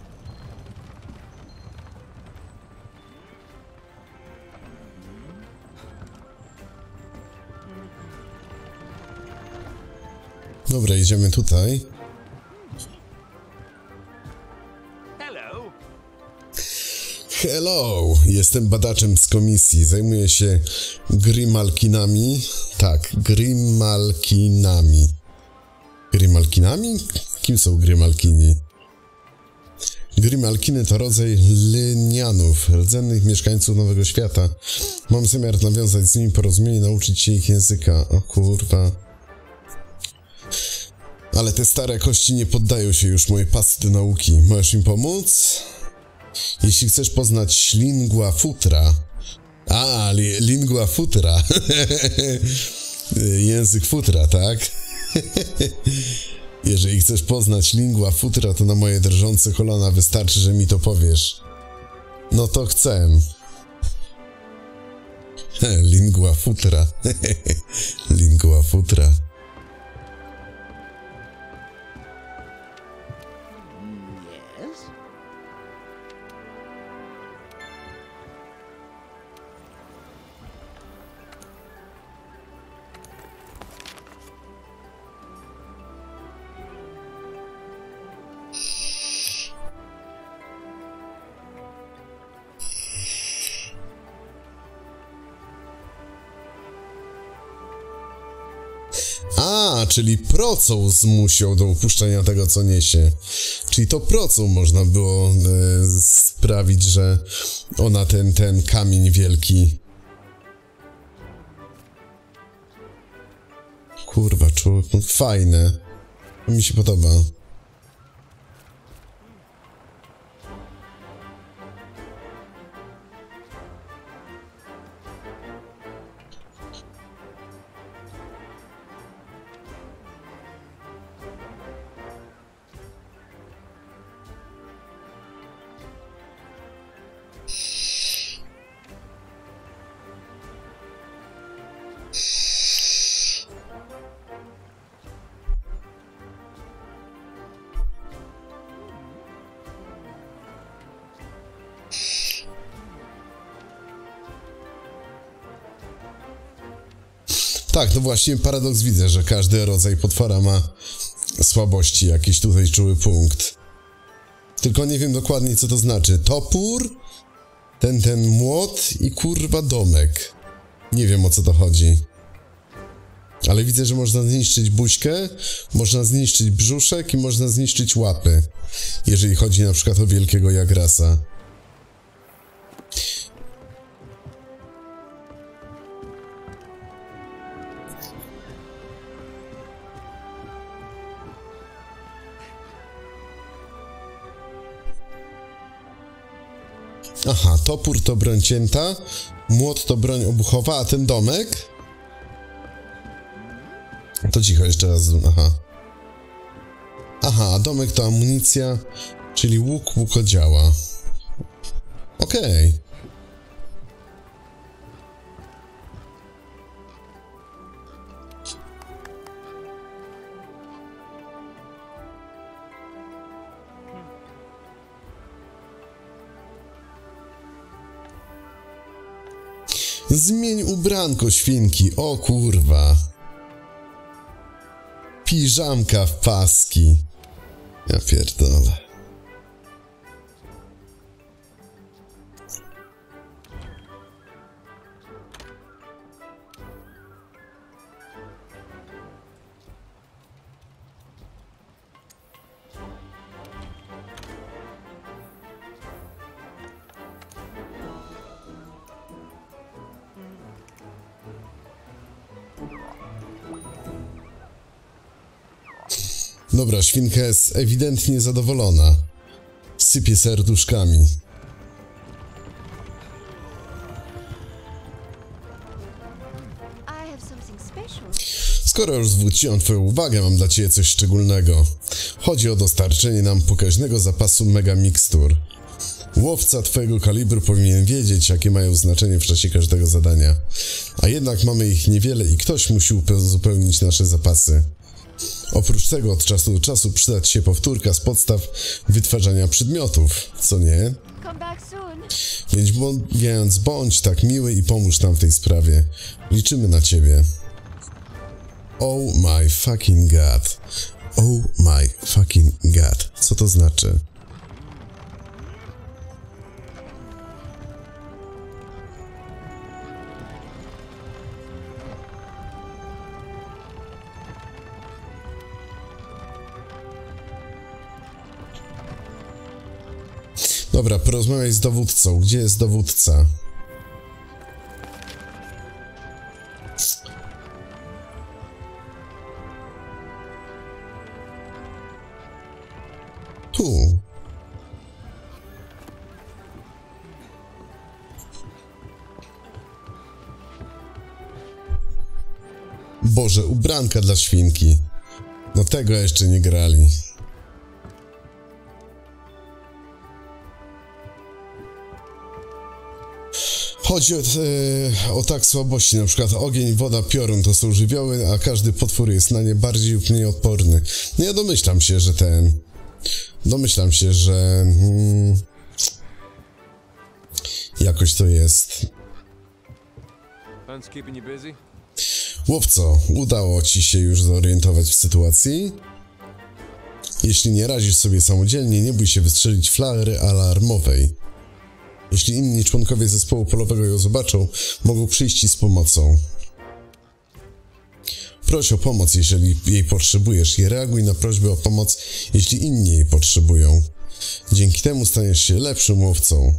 Dobra, idziemy tutaj. Hello. Hello! Jestem badaczem z komisji. Zajmuję się grimalkinami. Tak, grimalkinami. Grimalkinami? Kim są grimalkini? Grimalkiny to rodzaj lenianów, rdzennych mieszkańców Nowego Świata. Mam zamiar nawiązać z nimi porozumienie i nauczyć się ich języka. O kurwa. Ale te stare kości nie poddają się już mojej pasji do nauki. Możesz mi pomóc? Jeśli chcesz poznać lingua futra... A, li, lingua futra. Język futra, tak? Jeżeli chcesz poznać lingua futra, to na moje drżące kolana wystarczy, że mi to powiesz. No to chcę. Lingua futra. Lingua futra. A, czyli procą zmusił do upuszczenia tego, co niesie. Czyli to procą można było e, sprawić, że ona ten, ten kamień wielki... Kurwa, człowiek, fajne. Mi się podoba. Tak, no właśnie paradoks widzę, że każdy rodzaj potwora ma słabości, jakiś tutaj czuły punkt. Tylko nie wiem dokładnie, co to znaczy. Topór, ten, ten młot i kurwa domek. Nie wiem, o co to chodzi. Ale widzę, że można zniszczyć buźkę, można zniszczyć brzuszek i można zniszczyć łapy. Jeżeli chodzi na przykład o wielkiego jagrasa. Aha, topór to broń cięta, młot to broń obuchowa, a ten domek? To cicho, jeszcze raz, aha. Aha, a domek to amunicja, czyli łuk łukodziała. Okej. Okay. Zmień ubranko, świnki, o kurwa. Piżamka w paski. Ja pierdolę. Dobra, świnka jest ewidentnie zadowolona. Sypie serduszkami. Skoro już zwróciłam twoją uwagę, mam dla ciebie coś szczególnego. Chodzi o dostarczenie nam pokaźnego zapasu mega mikstur. Łowca twojego kalibru powinien wiedzieć, jakie mają znaczenie w czasie każdego zadania. A jednak mamy ich niewiele i ktoś musi uzupełnić nasze zapasy. Oprócz tego od czasu do czasu przydać się powtórka z podstaw wytwarzania przedmiotów, co nie? Więc, więc bądź tak miły i pomóż nam w tej sprawie. Liczymy na ciebie. Oh my fucking god. Oh my fucking god. Co to znaczy? Dobra, porozmawiaj z dowódcą. Gdzie jest dowódca? Tu. Boże, ubranka dla świnki. No tego jeszcze nie grali. Chodzi o, e, o tak słabości, na przykład ogień, woda, piorun to są żywioły, a każdy potwór jest na nie bardziej lub mniej odporny. No ja domyślam się, że ten... Domyślam się, że... Hmm, jakoś to jest. Łowco, udało ci się już zorientować w sytuacji? Jeśli nie radzisz sobie samodzielnie, nie bój się wystrzelić flary alarmowej. Jeśli inni członkowie zespołu polowego ją zobaczą, mogą przyjść ci z pomocą. Proś o pomoc, jeżeli jej potrzebujesz, i reaguj na prośbę o pomoc, jeśli inni jej potrzebują. Dzięki temu staniesz się lepszym łowcą.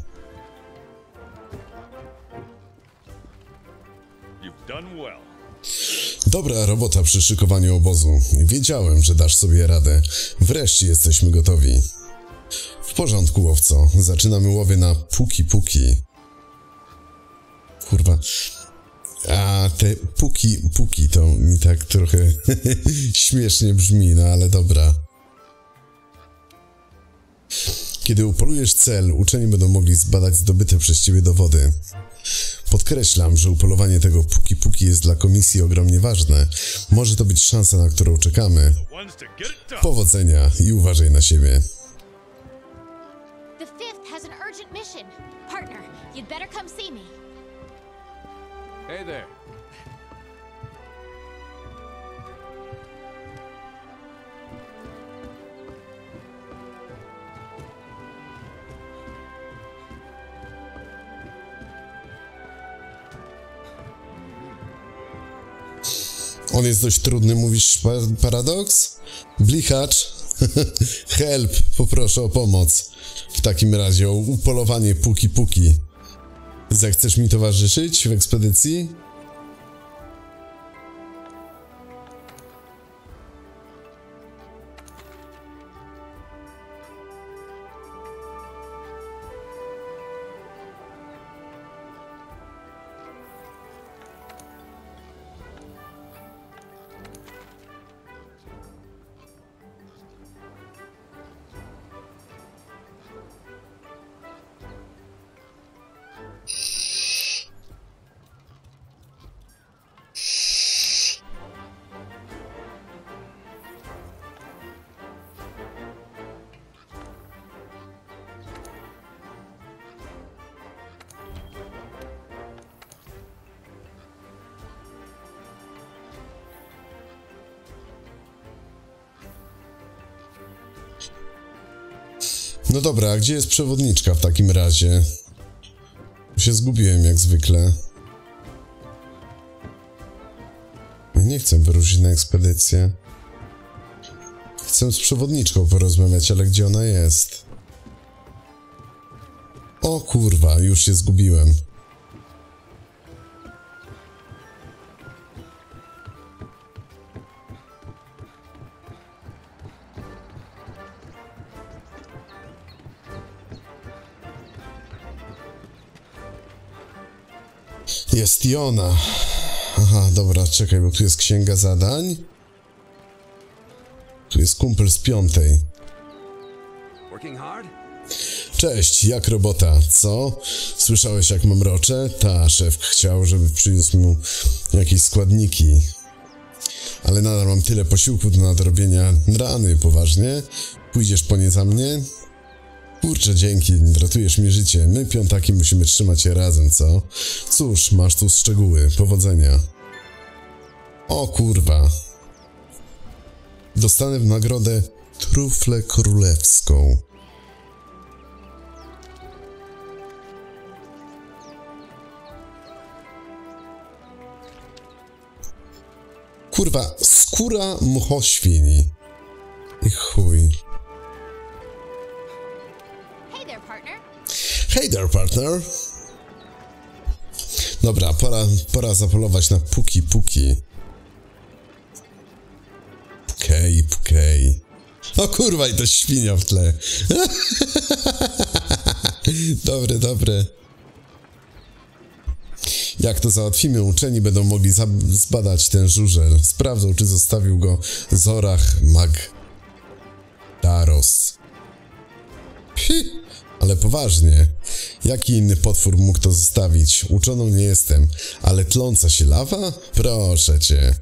Dobra robota przy szykowaniu obozu. Wiedziałem, że dasz sobie radę. Wreszcie jesteśmy gotowi. W porządku, łowco. Zaczynamy łowy na puki puki. Kurwa. A te puki puki to mi tak trochę śmiesznie brzmi, no ale dobra. Kiedy upolujesz cel, uczeni będą mogli zbadać zdobyte przez ciebie dowody. Podkreślam, że upolowanie tego puki puki jest dla komisji ogromnie ważne. Może to być szansa, na którą czekamy. Powodzenia i uważaj na siebie. The fifth has an urgent mission. Partner, you'd better come see me. Hey there. On jest dość trudny, mówisz, Paradox? Blichacz? Help, poproszę o pomoc. W takim razie o upolowanie Puki Puki. Zechcesz mi towarzyszyć w ekspedycji? No dobra, a gdzie jest przewodniczka w takim razie? Się zgubiłem jak zwykle. Nie chcę wyruszyć na ekspedycję. Chcę z przewodniczką porozmawiać, ale gdzie ona jest? O kurwa, już się zgubiłem. Jest i ona. Aha, dobra, czekaj, bo tu jest księga zadań. Tu jest kumpel z piątej. Cześć, jak robota? Co? Słyszałeś jak mam rocze? Ta, szef chciał, żeby przyniósł mu jakieś składniki. Ale nadal mam tyle posiłku do nadrobienia. Rany, poważnie? Pójdziesz po nie za mnie? Kurczę, dzięki, ratujesz mi życie. My, piątaki, musimy trzymać je razem, co? Cóż, masz tu szczegóły. Powodzenia. O kurwa. Dostanę w nagrodę truflę królewską. Kurwa, skóra mchoświni. I chuj. Hey there, partner. Dobra, pora, pora zapolować na Puki Puki. Pukej, pukej. O kurwa, i to świnia w tle. Dobre, dobre. Jak to załatwimy, uczeni będą mogli zbadać ten żużel. Sprawdzą, czy zostawił go Zorach Magdaros. Hi, ale poważnie. Jaki inny potwór mógł to zostawić? Uczoną nie jestem, ale tląca się lawa? Proszę cię.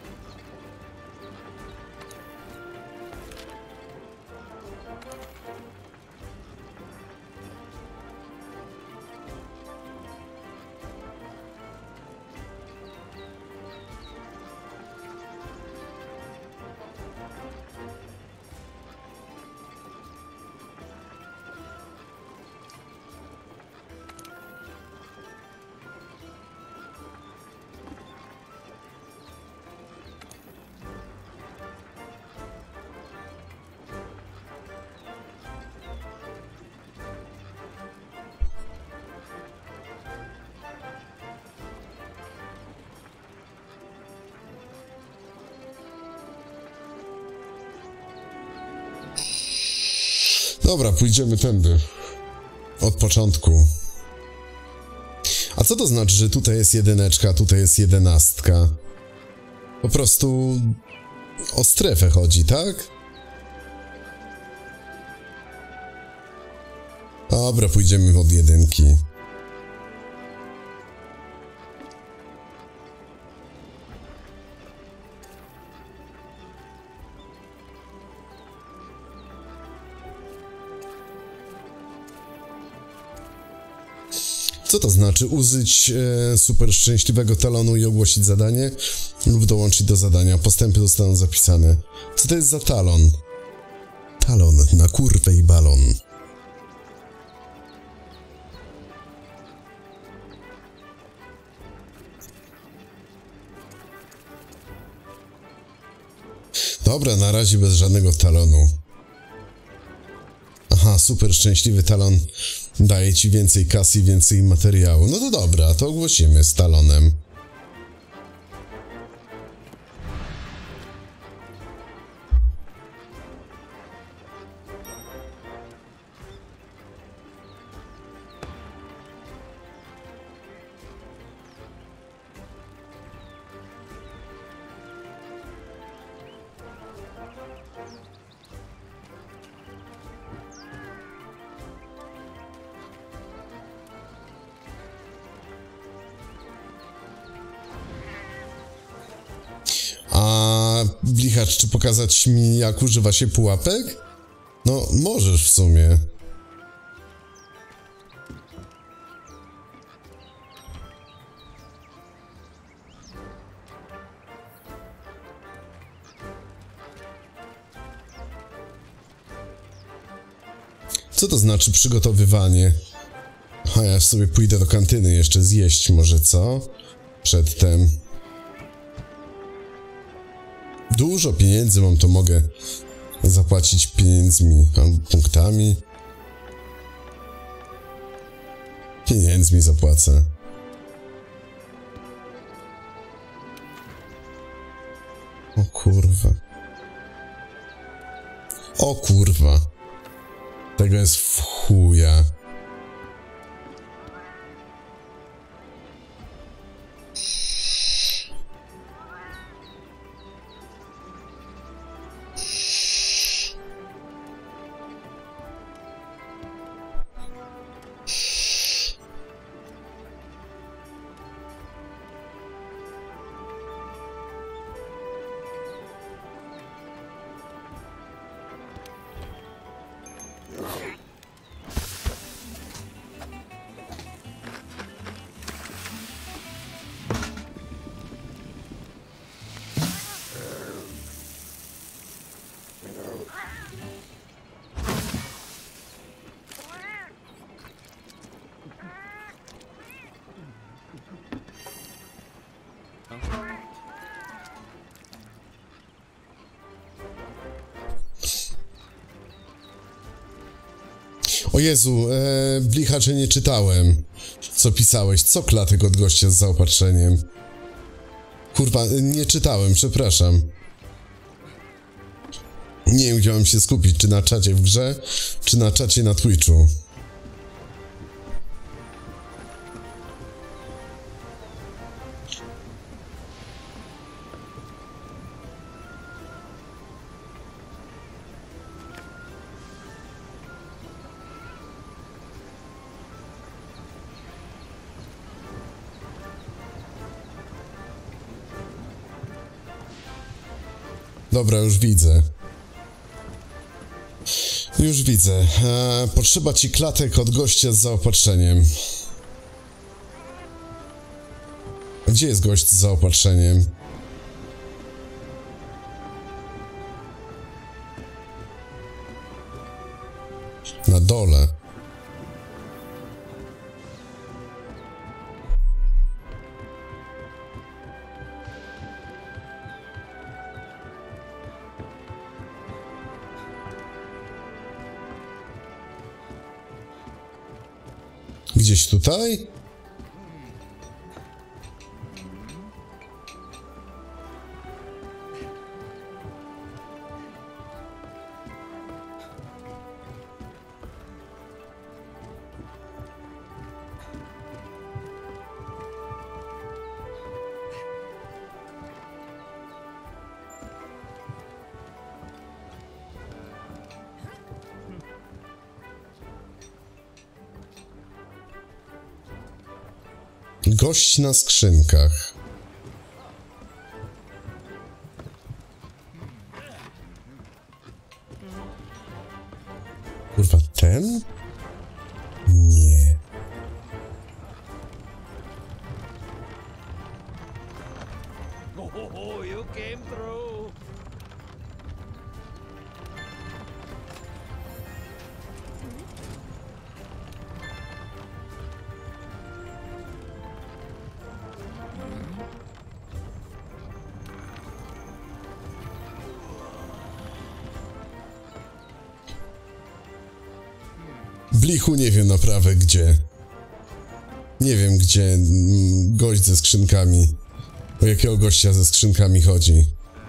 Dobra, pójdziemy tędy. Od początku. A co to znaczy, że tutaj jest jedyneczka, a tutaj jest jedenastka? Po prostu o strefę chodzi, tak? Dobra, pójdziemy od jedynki. Co to znaczy? Użyć e, super szczęśliwego talonu i ogłosić zadanie lub dołączyć do zadania. Postępy zostaną zapisane. Co to jest za talon? Talon na kurwę i balon. Dobra, na razie bez żadnego talonu. Aha, super szczęśliwy talon daje ci więcej kasy i więcej materiału. No to dobra, to ogłosimy z talonem. A Bliczacz, czy pokazać mi, jak używa się pułapek? No, możesz w sumie. Co to znaczy przygotowywanie? A ja sobie pójdę do kantyny jeszcze zjeść może, co? Przedtem. Dużo pieniędzy mam, to mogę zapłacić pieniędzmi albo punktami. Pieniędzmi zapłacę. O kurwa. O kurwa. Tego jest w chuja. O Jezu, e, Blichacze, nie czytałem, co pisałeś. Co klatek od gościa z zaopatrzeniem? Kurwa, nie czytałem, przepraszam. Nie wiem, gdzie mam się skupić, czy na czacie w grze, czy na czacie na Twitchu. Dobra, już widzę. Już widzę. E, potrzeba ci klatek od gościa z zaopatrzeniem. Gdzie jest gość z zaopatrzeniem? Na dole. Gdzieś tutaj? Gość na skrzynkach. Kurwa, ten? Nie. Oh, you came through. lichu nie wiem naprawdę gdzie. Nie wiem gdzie mm, gość ze skrzynkami. O jakiego gościa ze skrzynkami chodzi.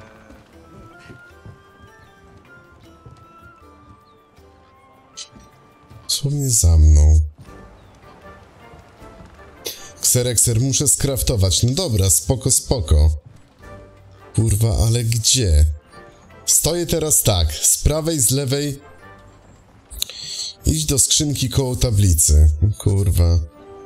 Słownie za mną. Kserekser muszę skraftować. No dobra, spoko, spoko. Kurwa, ale gdzie? Stoję teraz tak, z prawej, z lewej. Idź do skrzynki koło tablicy. Kurwa.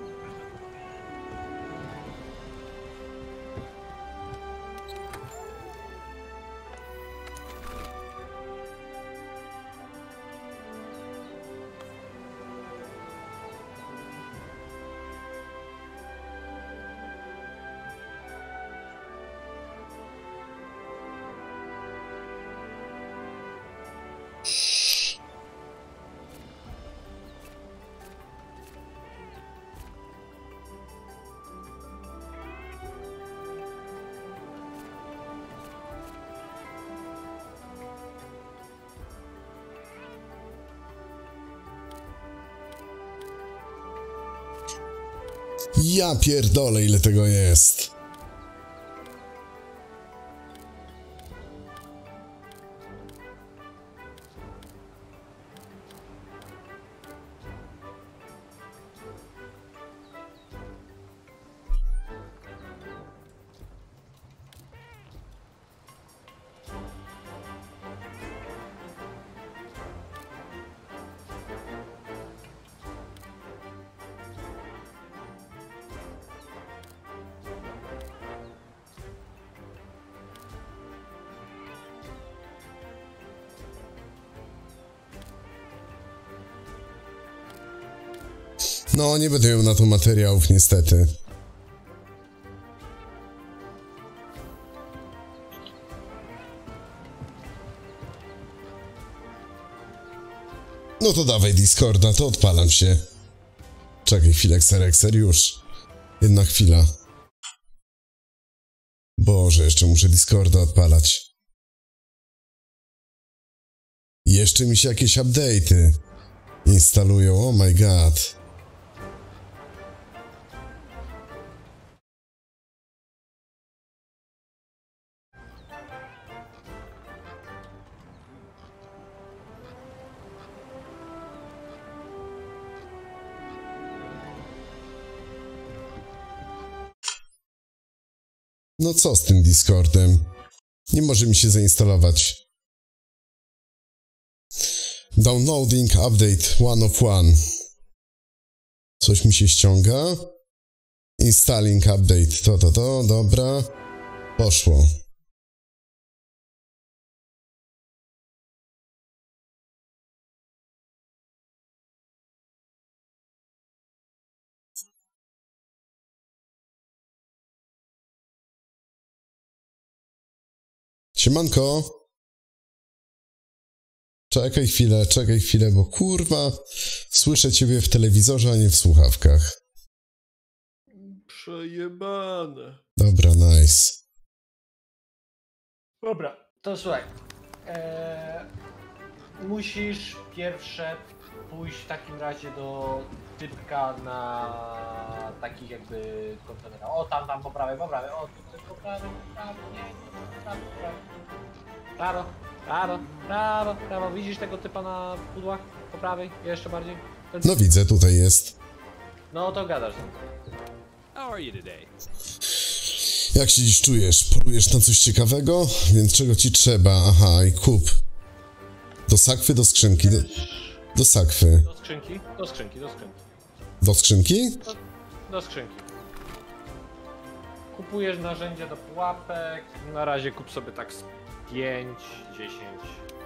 Ja pierdolę, ile tego jest. No, nie będę miał na to materiałów, niestety. No to dawaj Discorda, to odpalam się. Czekaj chwilę, Xerekser, już. Jedna chwila. Boże, jeszcze muszę Discorda odpalać. Jeszcze mi się jakieś update'y instalują, oh my god. No co z tym Discordem? Nie może mi się zainstalować. Downloading update one of one. Coś mi się ściąga. Installing update. To, to, to. Dobra. Poszło. Siemanko. Czekaj chwilę, czekaj chwilę, bo kurwa słyszę ciebie w telewizorze, a nie w słuchawkach. Przejebane. Dobra, nice. Dobra, to słuchaj. Eee, musisz pierwsze pójść w takim razie do typka na takich jakby kontenerach. O, tam, tam, po prawej, po prawej, o, tutaj, po prawej, po prawej, nie, nie, po prawej, po prawej. Prawo, prawo, prawo, prawo. Widzisz tego typa na pudłach? Po prawej, jeszcze bardziej. Ten... No widzę, tutaj jest. No to gadasz. How are you today? Jak się dziś czujesz? Polujesz na coś ciekawego? Więc czego ci trzeba? Aha, i kup. Do sakwy, do skrzynki. Do, do sakwy. Do skrzynki, do skrzynki, do skrzynki. Do skrzynki? Do, do skrzynki. Kupujesz narzędzia do pułapek. Na razie kup sobie tak z pięć, dziesięć.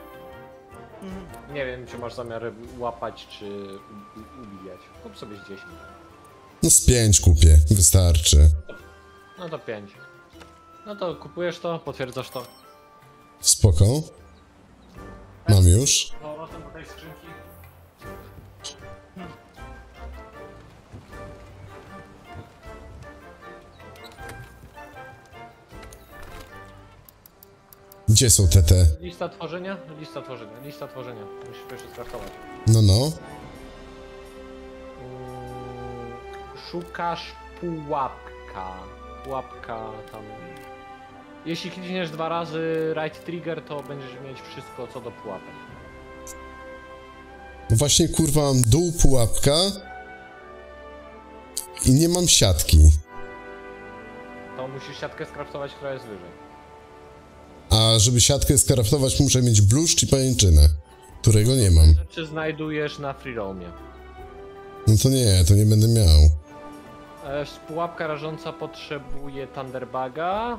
Nie wiem, czy masz zamiar łapać, czy u, u, ubijać. Kup sobie z dziesięć. No z pięć kupię, wystarczy. No to pięć. No to kupujesz to, potwierdzasz to. Spoko. Mam już. Z powrotem do tej skrzynki. Gdzie są te te? Lista tworzenia, lista tworzenia, lista tworzenia. Musisz pierwszy skraftować. No, no. szukasz pułapka. Pułapka tam... Jeśli klikniesz dwa razy right trigger, to będziesz mieć wszystko co do pułapek. No właśnie, kurwa, mam dół pułapka i nie mam siatki. To musisz siatkę skraftować, która jest wyżej. A żeby siatkę skraftować, muszę mieć bluszcz i pajęczynę, którego nie mam. Rzeczy znajdujesz na free roamie. No to nie, to nie będę miał. E, pułapka rażąca potrzebuje Thunderbaga.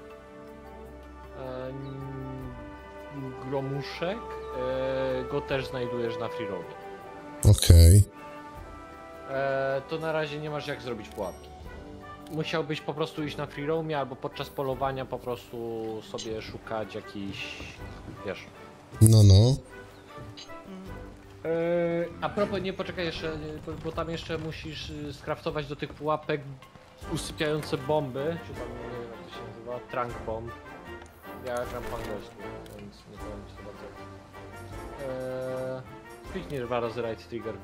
E, gromuszek. E, go też znajdujesz na free roamie. Okej. E, to na razie nie masz jak zrobić pułapki. Musiałbyś po prostu iść na free roamie albo podczas polowania po prostu sobie szukać jakiś, wiesz... No, no. Yy, a propos, nie poczekaj jeszcze, bo, bo tam jeszcze musisz y, skraftować do tych pułapek usypiające bomby, czy tam nie wiem jak to się nazywa, trunk bomb. Ja gram po angielsku, więc nie powiem ci to bardzo. Yy, kliknij dwa razy right trigger.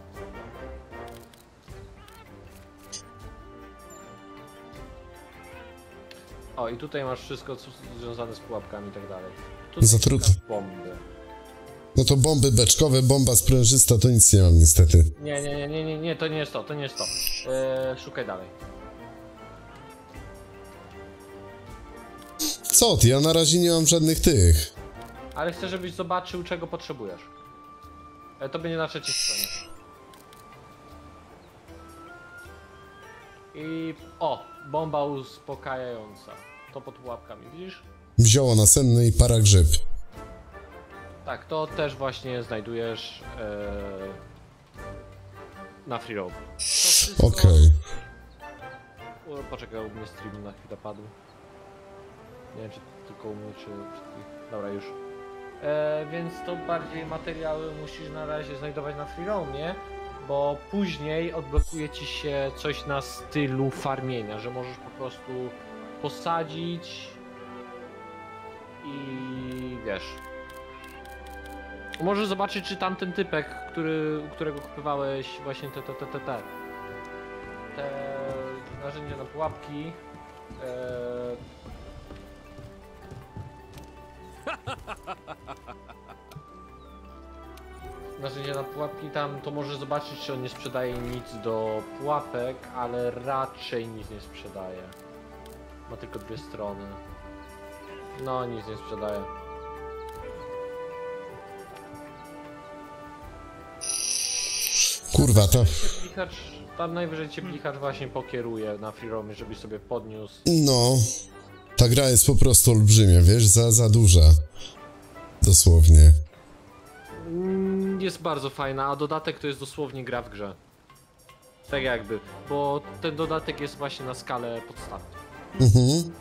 O, i tutaj masz wszystko co związane z pułapkami i tak dalej. Tutaj Za trudno. szukasz bomby. No to bomby beczkowe, bomba sprężysta, to nic nie mam niestety. Nie, nie, nie, nie, nie, nie, to nie jest to, to nie jest to. Eee, szukaj dalej. Co ty, ja na razie nie mam żadnych tych. Ale chcę, żebyś zobaczył, czego potrzebujesz. E, to będzie na trzeciej stronie. I... o! Bomba uspokajająca. To pod pułapkami, widzisz? Zioło nasenne i para grzyb. Tak, to też właśnie znajdujesz e, na free roam. Okej. O, poczekaj, u mnie stream na chwilę padł. Nie wiem, czy tylko u mnie, czy... czy... Dobra, już. E, więc to bardziej materiały musisz na razie znajdować na free roamie, bo później odblokuje ci się coś na stylu farmienia, że możesz po prostu posadzić i wiesz. Możesz zobaczyć, czy tamten typek, który, u którego kupowałeś właśnie te, te, te, te, te, te narzędzia na pułapki, e... narzędzia na pułapki tam, to możesz zobaczyć, czy on nie sprzedaje nic do pułapek, ale raczej nic nie sprzedaje. Ma tylko dwie strony. No, nic nie sprzedaje. Kurwa, to... Bliczacz, tam najwyżej cię bliczacz właśnie pokieruje na free roamie, żebyś sobie podniósł. No... Ta gra jest po prostu olbrzymia, wiesz, za, za duża. Dosłownie. Jest bardzo fajna, a dodatek to jest dosłownie gra w grze. Tak jakby, bo ten dodatek jest właśnie na skalę podstawy. Mhm.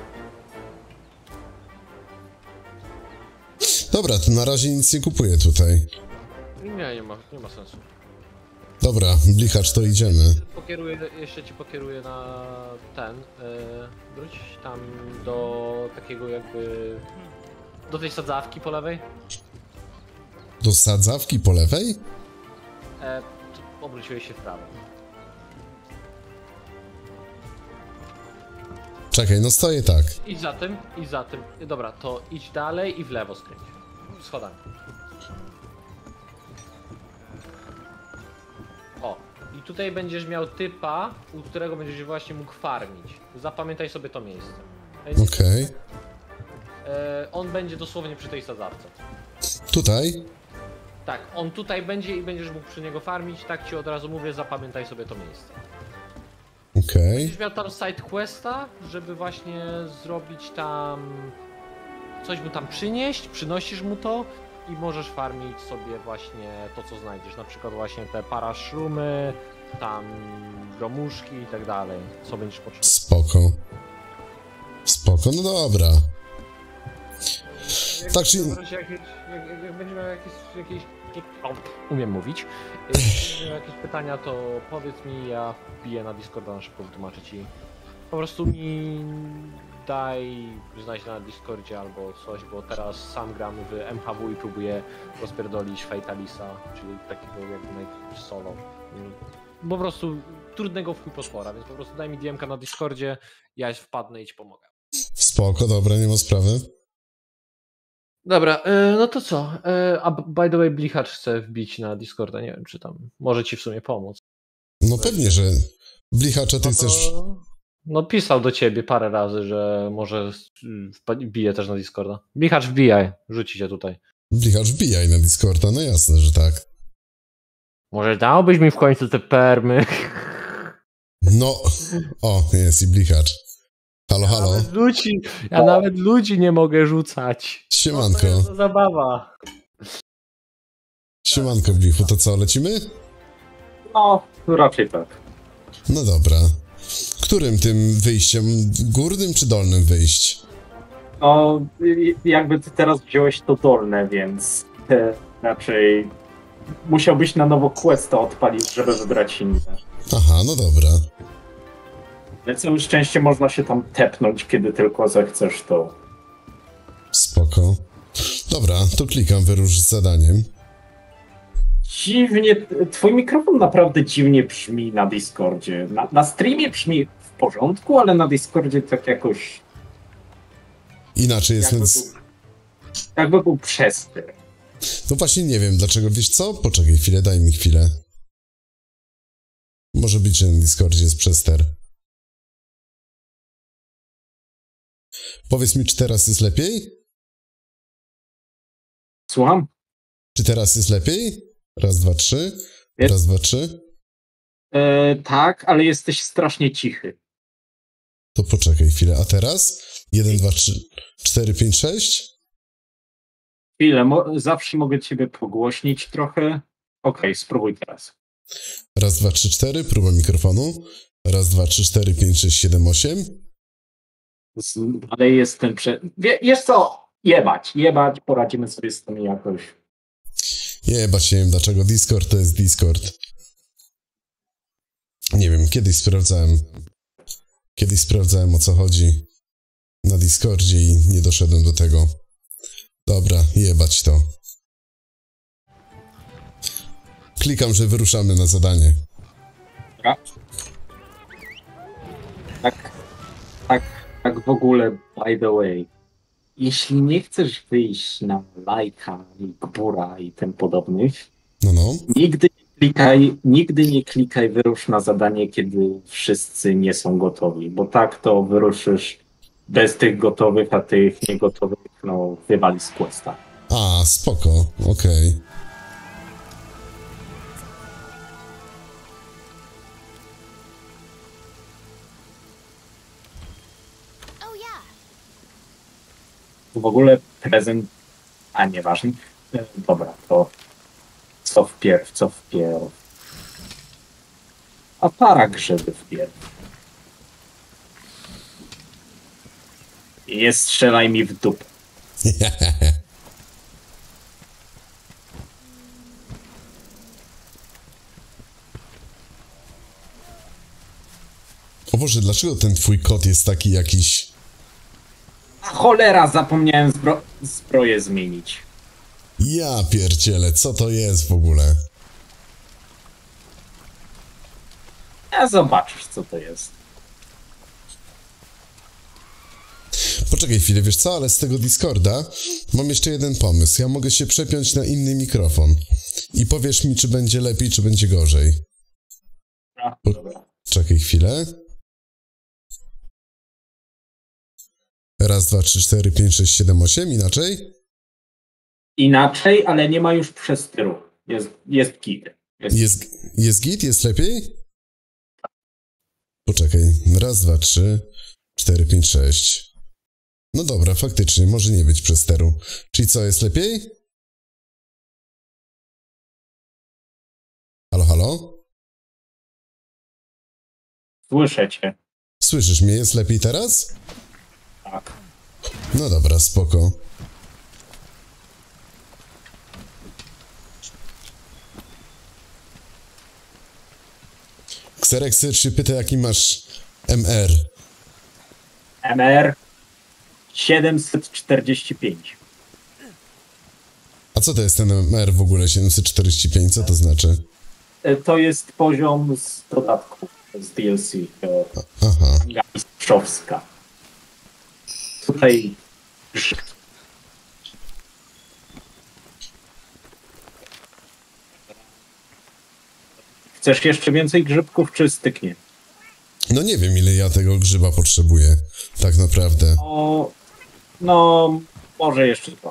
Dobra, to na razie nic nie kupuję tutaj. Nie, nie ma, nie ma sensu. Dobra, blichacz, to idziemy. Pokieruję, jeszcze ci pokieruję na ten. Yy, wróć tam do takiego jakby... do tej sadzawki po lewej. Do sadzawki po lewej? E, obróciłeś się w prawo. Czekaj, no stoję tak. Idź za tym, idź za tym. Dobra, to idź dalej i w lewo skręć. Schodami. O, i tutaj będziesz miał typa, u którego będziesz właśnie mógł farmić. Zapamiętaj sobie to miejsce. Okej. Okay. E, on będzie dosłownie przy tej sadzawce. Tutaj? Tak, on tutaj będzie i będziesz mógł przy niego farmić, tak ci od razu mówię, zapamiętaj sobie to miejsce. Okej. Okay. Będziesz miał tam side questa, żeby właśnie zrobić tam... coś mu tam przynieść, przynosisz mu to i możesz farmić sobie właśnie to, co znajdziesz. Na przykład właśnie te paraszrumy, tam gromuszki i tak dalej, co będziesz potrzebował. Spoko. Spoko, no dobra. Jak, tak czy... jak, jak, jak, jak będzie miał jakieś... jakieś o, umiem mówić. Jak będzie miał jakieś pytania, to powiedz mi, ja wbiję na Discorda, na szybko wytłumaczę ci. Po prostu mi daj znać na Discordzie albo coś, bo teraz sam gram w M H W i próbuję rozpierdolić Fatalisa, czyli takiego jakby solo. po prostu trudnego w chuj potwora, więc po prostu daj mi D M-ka na Discordzie, ja wpadnę i ci pomogę. Spoko, dobra, nie ma sprawy. Dobra, yy, no to co? Yy, a by the way, Blichacz chce wbić na Discorda, nie wiem, czy tam może ci w sumie pomóc. No pewnie, że Blichacza ty No chcesz... to... No pisał do ciebie parę razy, że może wbije też na Discorda. Blichacz wbijaj, rzuci cię tutaj. Blichacz wbijaj na Discorda, no jasne, że tak. Może dałbyś mi w końcu te permy? No, o, jest i Blichacz. Halo, halo. Nawet ludzi, ja nawet ludzi nie mogę rzucać. Siemanko. To jest zabawa. Siemanko, Blichu, to co, lecimy? No, raczej tak. No dobra. Którym tym wyjściem? Górnym czy dolnym wyjść? No, jakby ty teraz wziąłeś to dolne, więc e, raczej musiałbyś na nowo questa odpalić, żeby wybrać inne. Aha, no dobra. Ale całe szczęście można się tam tepnąć, kiedy tylko zechcesz to. Spoko. Dobra, to klikam wyrusz z zadaniem. Dziwnie, twój mikrofon naprawdę dziwnie brzmi na Discordzie. Na, na streamie brzmi w porządku, ale na Discordzie tak jakoś... Inaczej jest, Jakby więc... był, jakby był przester. No właśnie nie wiem dlaczego, wiesz co? Poczekaj chwilę, daj mi chwilę. Może być, że na Discordzie jest przester. Powiedz mi, czy teraz jest lepiej? Słucham? Czy teraz jest lepiej? Raz, dwa, trzy. Jest. Raz, dwa, trzy. E, tak, ale jesteś strasznie cichy. To poczekaj chwilę. A teraz? Jeden, dwa, trzy, cztery, pięć, sześć. Chwilę, mo- zawsze mogę ciebie pogłośnić trochę. Okej, okay, spróbuj teraz. Raz, dwa, trzy, cztery. Próba mikrofonu. Raz, dwa, trzy, cztery, pięć, sześć, siedem, osiem. Z, ale jestem prze... Wie, wiesz co? Jebać, jebać, poradzimy sobie z tym jakoś. Jebać, nie wiem dlaczego. Discord to jest Discord. Nie wiem, kiedyś sprawdzałem. Kiedyś sprawdzałem, o co chodzi na Discordzie i nie doszedłem do tego. Dobra, jebać to. Klikam, że wyruszamy na zadanie. Dobra. Tak, tak, tak w ogóle, by the way. Jeśli nie chcesz wyjść na Lajka i Gbura i tym podobnych, No, no. nigdy nie klikaj, nigdy nie klikaj wyrusz na zadanie, kiedy wszyscy nie są gotowi, bo tak to wyruszysz bez tych gotowych, a tych niegotowych, no, wywali z questa. A, spoko, okej. Okay. Oh yeah. W ogóle prezent, a nieważne. E, Dobra, to co wpierw, co wpierw. A para grzyby wpierw. I nie strzelaj mi w dupę. O Boże, dlaczego ten twój kot jest taki jakiś... A cholera, zapomniałem zbro zbroję zmienić. Ja pierdzielę, co to jest w ogóle? A zobaczysz, co to jest. Poczekaj chwilę, wiesz co, ale z tego Discorda mam jeszcze jeden pomysł. Ja mogę się przepiąć na inny mikrofon. I powiesz mi, czy będzie lepiej, czy będzie gorzej. A, dobra. Czekaj chwilę. Raz, dwa, trzy, cztery, pięć, sześć, siedem, osiem, inaczej? Inaczej, ale nie ma już przesteru. Jest, jest git. Jest... Jest, jest git? Jest lepiej? Poczekaj. Raz, dwa, trzy, cztery, pięć, sześć. No dobra, faktycznie, może nie być przesteru. Czyli co, jest lepiej? Halo, halo? Słyszę cię. Słyszysz mnie? Jest lepiej teraz? Tak. No dobra, spoko. Xerek się pyta, jaki masz M R. M R siedemset czterdzieści pięć. A co to jest ten M R w ogóle? siedemset czterdzieści pięć? Co to znaczy? to jest poziom z dodatku, z D L C. Aha. Mistrzowska. Tutaj chcesz jeszcze więcej grzybków, czy styknie? No nie wiem, ile ja tego grzyba potrzebuję, tak naprawdę. O, no, może jeszcze dwa.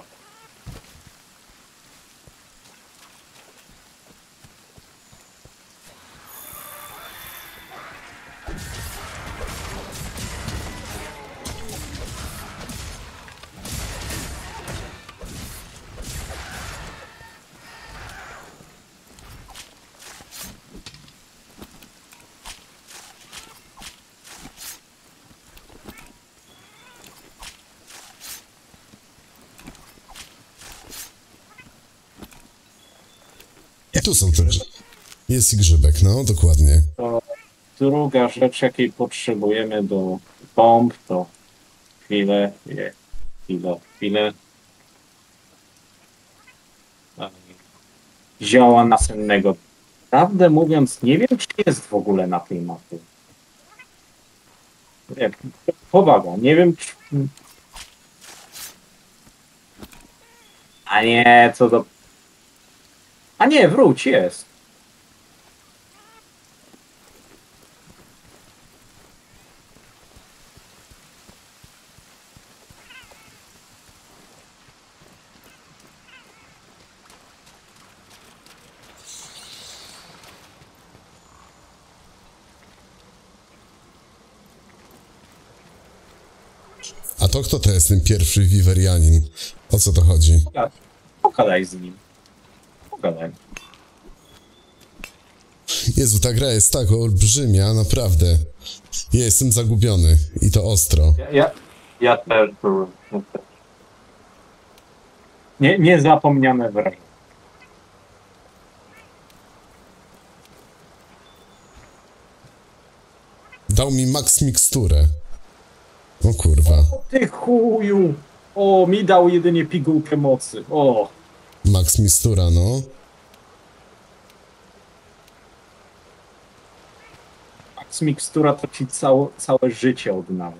I tu są te grzyby. Jest i grzybek, no, dokładnie. To druga rzecz, jakiej potrzebujemy do bomb, to chwilę, nie, chwilę, chwilę. Zioła nasennego. Prawdę mówiąc, nie wiem, czy jest w ogóle na tej mapie. Nie, powaga, nie wiem, czy... A nie, co do... A nie, wróć, jest. A to kto to jest ten pierwszy Wiverianin? O co to chodzi? Pogadaj z nim. Pogadaj. Jezu, ta gra jest tak olbrzymia, naprawdę. Ja jestem zagubiony i to ostro. Ja, ja, ja też byłem. Ja też. Nie, niezapomniane wrażenie. Dał mi max miksturę. O kurwa. Ty chuju! O, mi dał jedynie pigułkę mocy. O! Max mikstura, no. Max mikstura to ci całe, całe życie odnawia.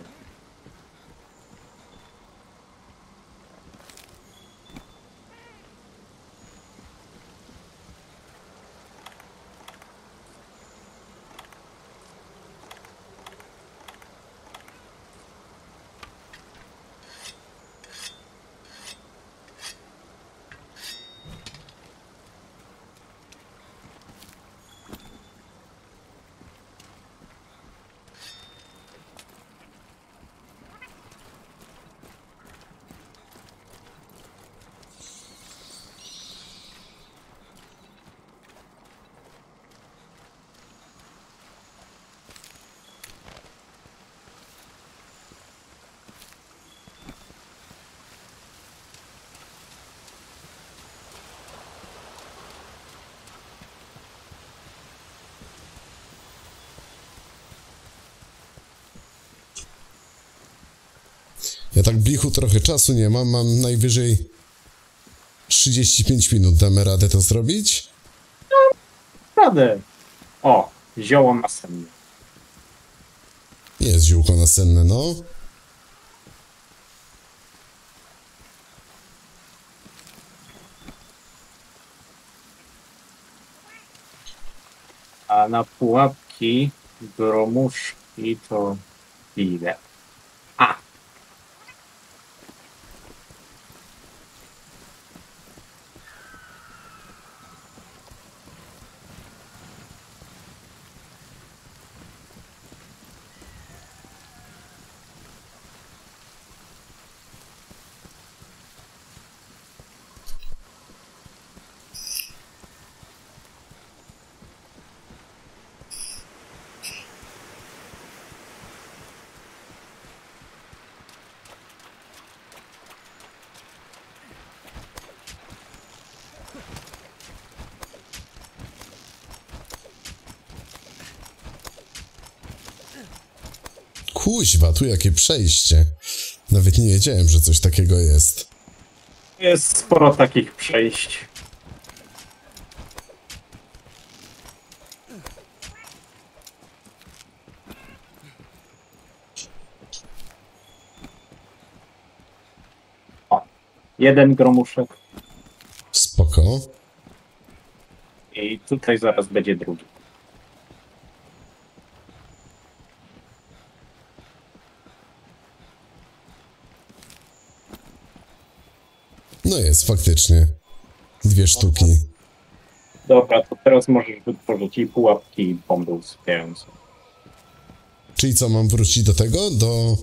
Ja tak blichu trochę czasu nie mam, mam najwyżej trzydzieści pięć minut. Damy radę to zrobić? Radę. O, zioło nasenne. Jest ziółko nasenne, no. A na pułapki, gromuszki to ile? A! Kuźwa, tu jakie przejście. Nawet nie wiedziałem, że coś takiego jest. Jest sporo takich przejść. jeden gromuszek Spoko. i tutaj zaraz będzie drugi. No jest, faktycznie. Dwie sztuki. Dobra, to teraz możesz wytworzyć i pułapki, i bomby usypiające. Czyli co, mam wrócić do tego? Do...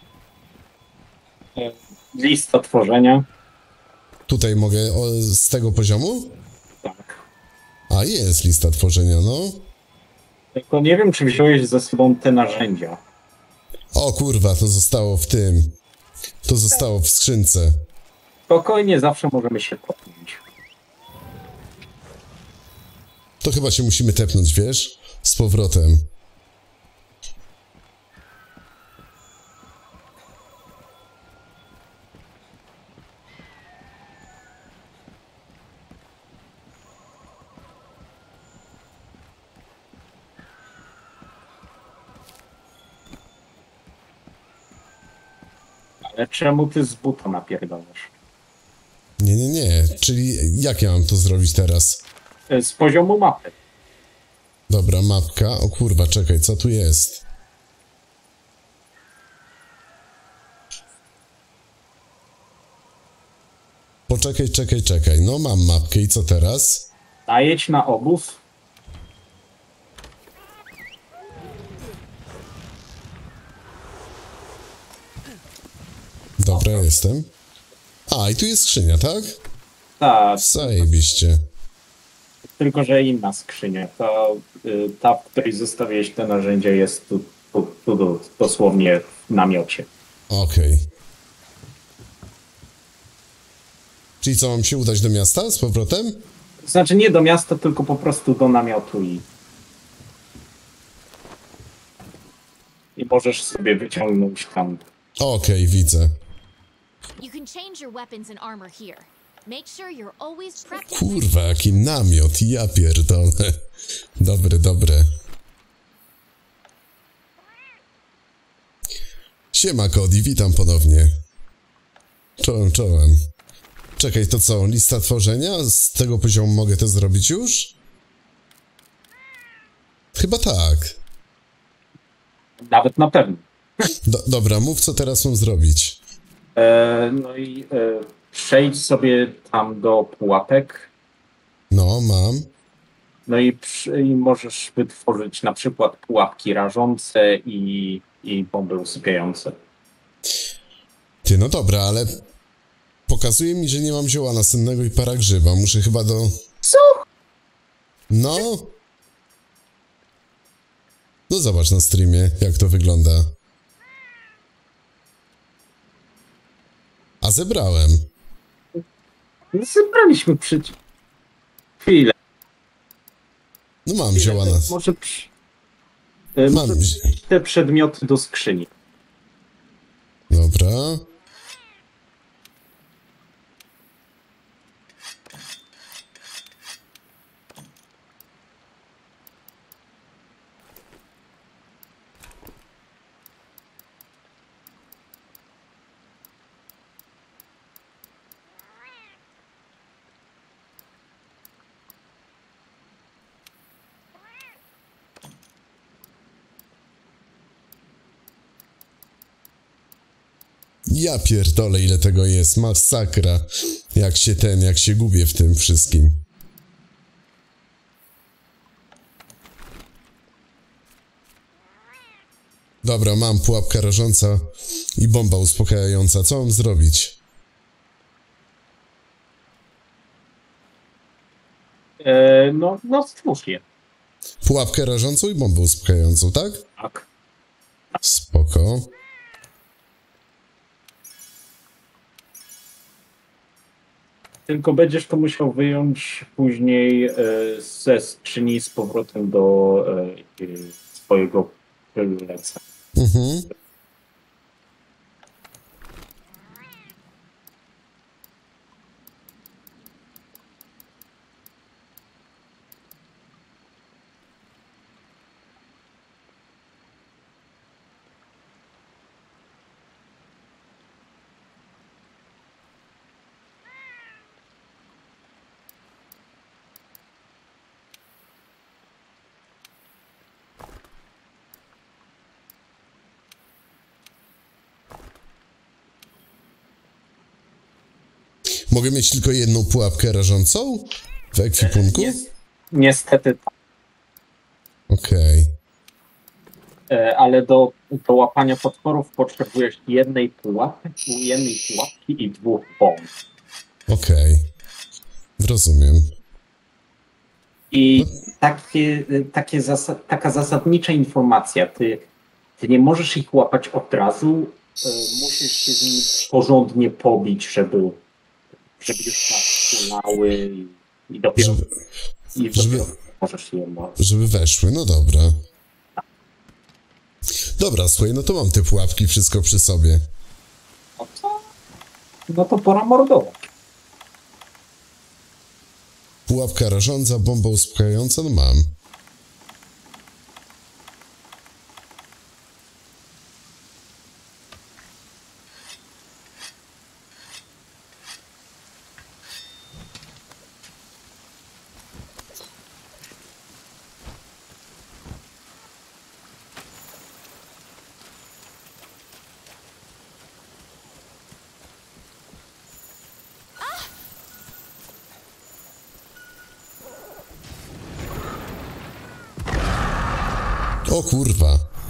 E, Lista tworzenia. Tutaj mogę o, z tego poziomu? Tak. A, jest lista tworzenia, no. Tylko nie wiem, czy wziąłeś ze sobą te narzędzia. O kurwa, to zostało w tym. To zostało w skrzynce. Spokojnie, zawsze możemy się popchnąć. To chyba się musimy tepnąć, wiesz? Z powrotem. Ale czemu ty z buta napierdalasz? Nie, nie, nie. Czyli jak ja mam to zrobić teraz? E, Z poziomu mapy. Dobra, mapka. O kurwa, czekaj, co tu jest? Poczekaj, czekaj, czekaj. No mam mapkę i co teraz? Najedź na obóz. Dobra, jestem. A, i tu jest skrzynia, tak? Tak, Zajebiście. tylko że inna skrzynia. Ta, y, ta, w której zostawiłeś te narzędzia, jest tu, tu, tu, tu dosłownie w namiocie. Okej. Czyli co, mam się udać do miasta z powrotem? Znaczy nie do miasta, tylko po prostu do namiotu i... I możesz sobie wyciągnąć tam. Okej, widzę. You can change your weapons and armor here. Make sure you're always prepped. Kurwa, jaki namiot, ja pierdolę. Dobre, dobre. Siema, Cody, witam ponownie. Czołem, czołem. Czekaj, to co, lista tworzenia? Z tego poziomu mogę to zrobić już? Chyba tak. Nawet na pewno. Do, dobra, mów, co teraz mam zrobić. E, no i e, przejdź sobie tam do pułapek. No, mam. No i, przy, i możesz wytworzyć na przykład pułapki rażące i, i bomby usypiające. Ty, no dobra, ale... Pokazuje mi, że nie mam zioła nasennego i para grzyba. Muszę chyba do... Co? No. No zobacz na streamie, jak to wygląda. A zebrałem. No zebraliśmy przecież. Chwilę. No mam zioła na... Może, przy... e, Mam. może przynieść te przedmioty do skrzyni. Dobra. Ja pierdolę, ile tego jest. Masakra. Jak się ten, jak się gubię w tym wszystkim. Dobra, mam pułapkę rażąca i bomba uspokajająca. Co mam zrobić? E, no, no stwórz je. Pułapkę rażącą i bombę uspokajającą, tak? Tak. Spoko. Tylko będziesz to musiał wyjąć później e, ze skrzyni z powrotem do e, e, swojego pleca. Mhm. Mogę mieć tylko jedną pułapkę rażącą w ekwipunku? Ni- niestety tak. Okej. E, ale do, do łapania potworów potrzebujesz jednej pułapki, jednej pułapki i dwóch bomb. Okej. Rozumiem. I takie, takie zasa- taka zasadnicza informacja, ty, ty nie możesz ich łapać od razu, e, musisz się z nimi porządnie pobić, żeby, żeby już tak płynały i, i dopiero, Żeby, i żeby- dopiero możesz je łapać. żeby weszły, no dobra. Dobra, słuchaj, no to mam te pułapki, wszystko przy sobie. No to, no to pora mordować. Pułapka rażąca, bomba uspokajająca, no mam. O kurwa.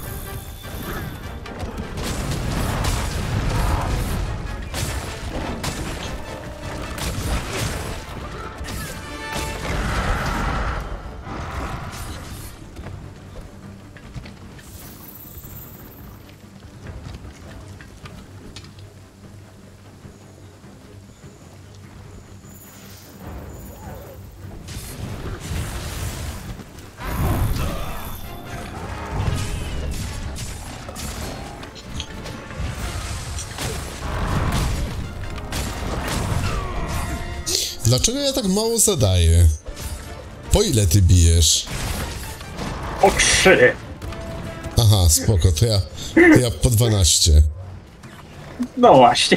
Dlaczego ja tak mało zadaję? Po ile ty bijesz? O trzy! Aha, spoko, to ja, to ja po dwanaście. No właśnie.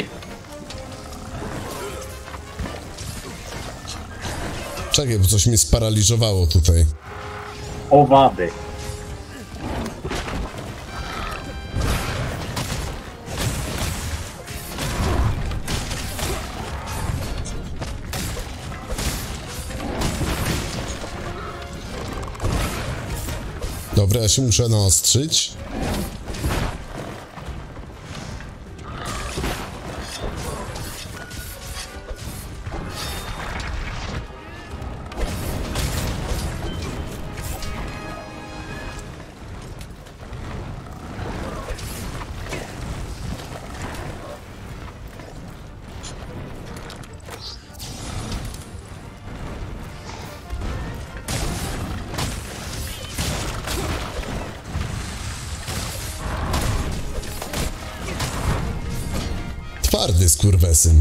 Czekaj, bo coś mnie sparaliżowało tutaj. Owady. Dobra, ja się muszę naostrzyć. Twardy skurwesyn.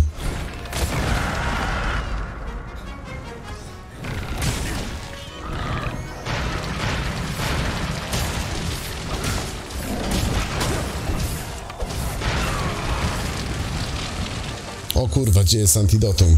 O kurwa, gdzie jest antidotum?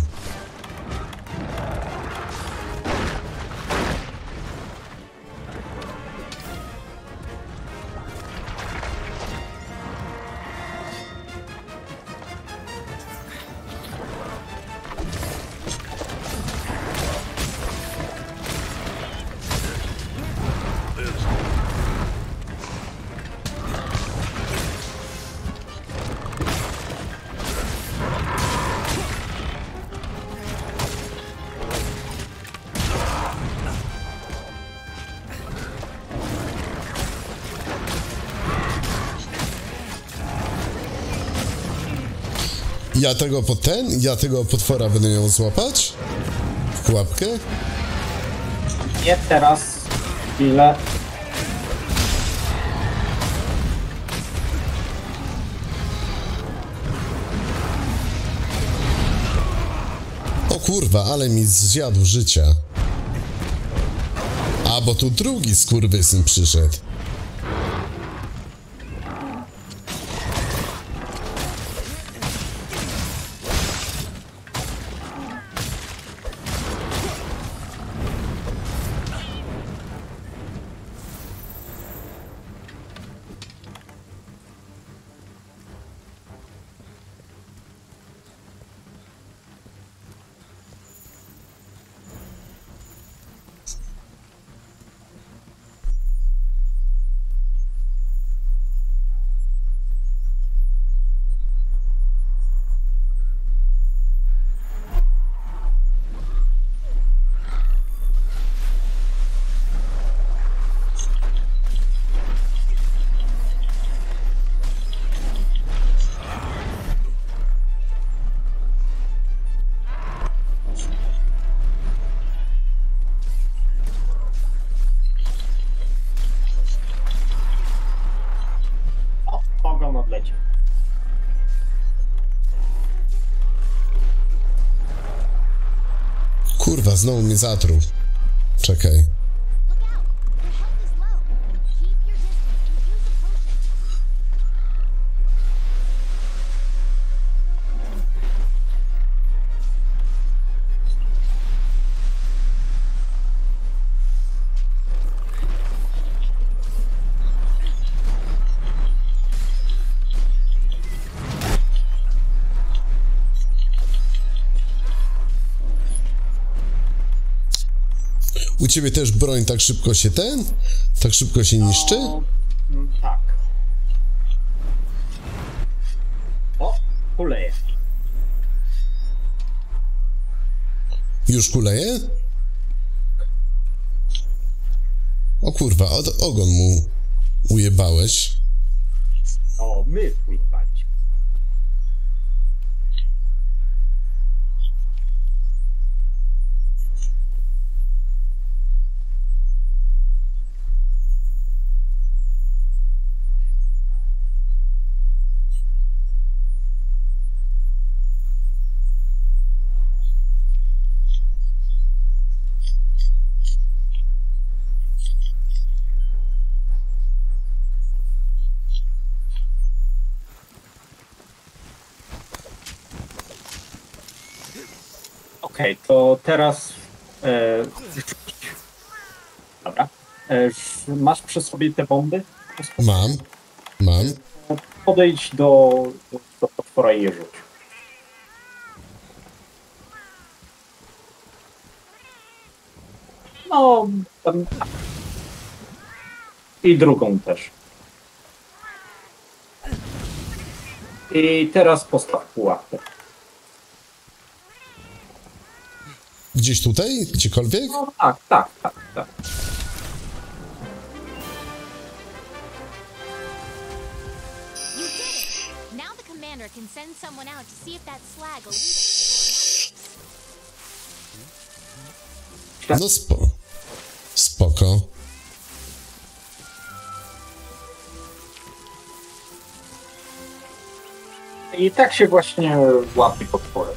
Ja tego po ten, ja tego potwora będę ją złapać? W pułapkę? Nie teraz. Chwilę. O kurwa, ale mi zjadł życia. A, bo tu drugi skurwysyn przyszedł. leci. Kurwa, znowu mnie zatruł. Czekaj. Look out! Your health is low. Keep your distance and use a potion. U ciebie też broń tak szybko się ten? Tak szybko się niszczy? No, mm, tak. O, kuleje. Już kuleje? O kurwa, od, ogon mu ujebałeś. O, my pływaliśmy. Okej, okay, to teraz e, dobra. E, masz przy sobie te bomby? Mam. Mam. Podejdź do, do, do potwora i je rzuć. No, tam... I drugą też. I teraz postaw pułapkę. Gdzieś tutaj? Gdziekolwiek? No tak, tak, tak, tak. You did it! Now the commander can send someone out to see if that slag will lead us to Goron. No spo... Spoko. I tak się właśnie łapie potwory.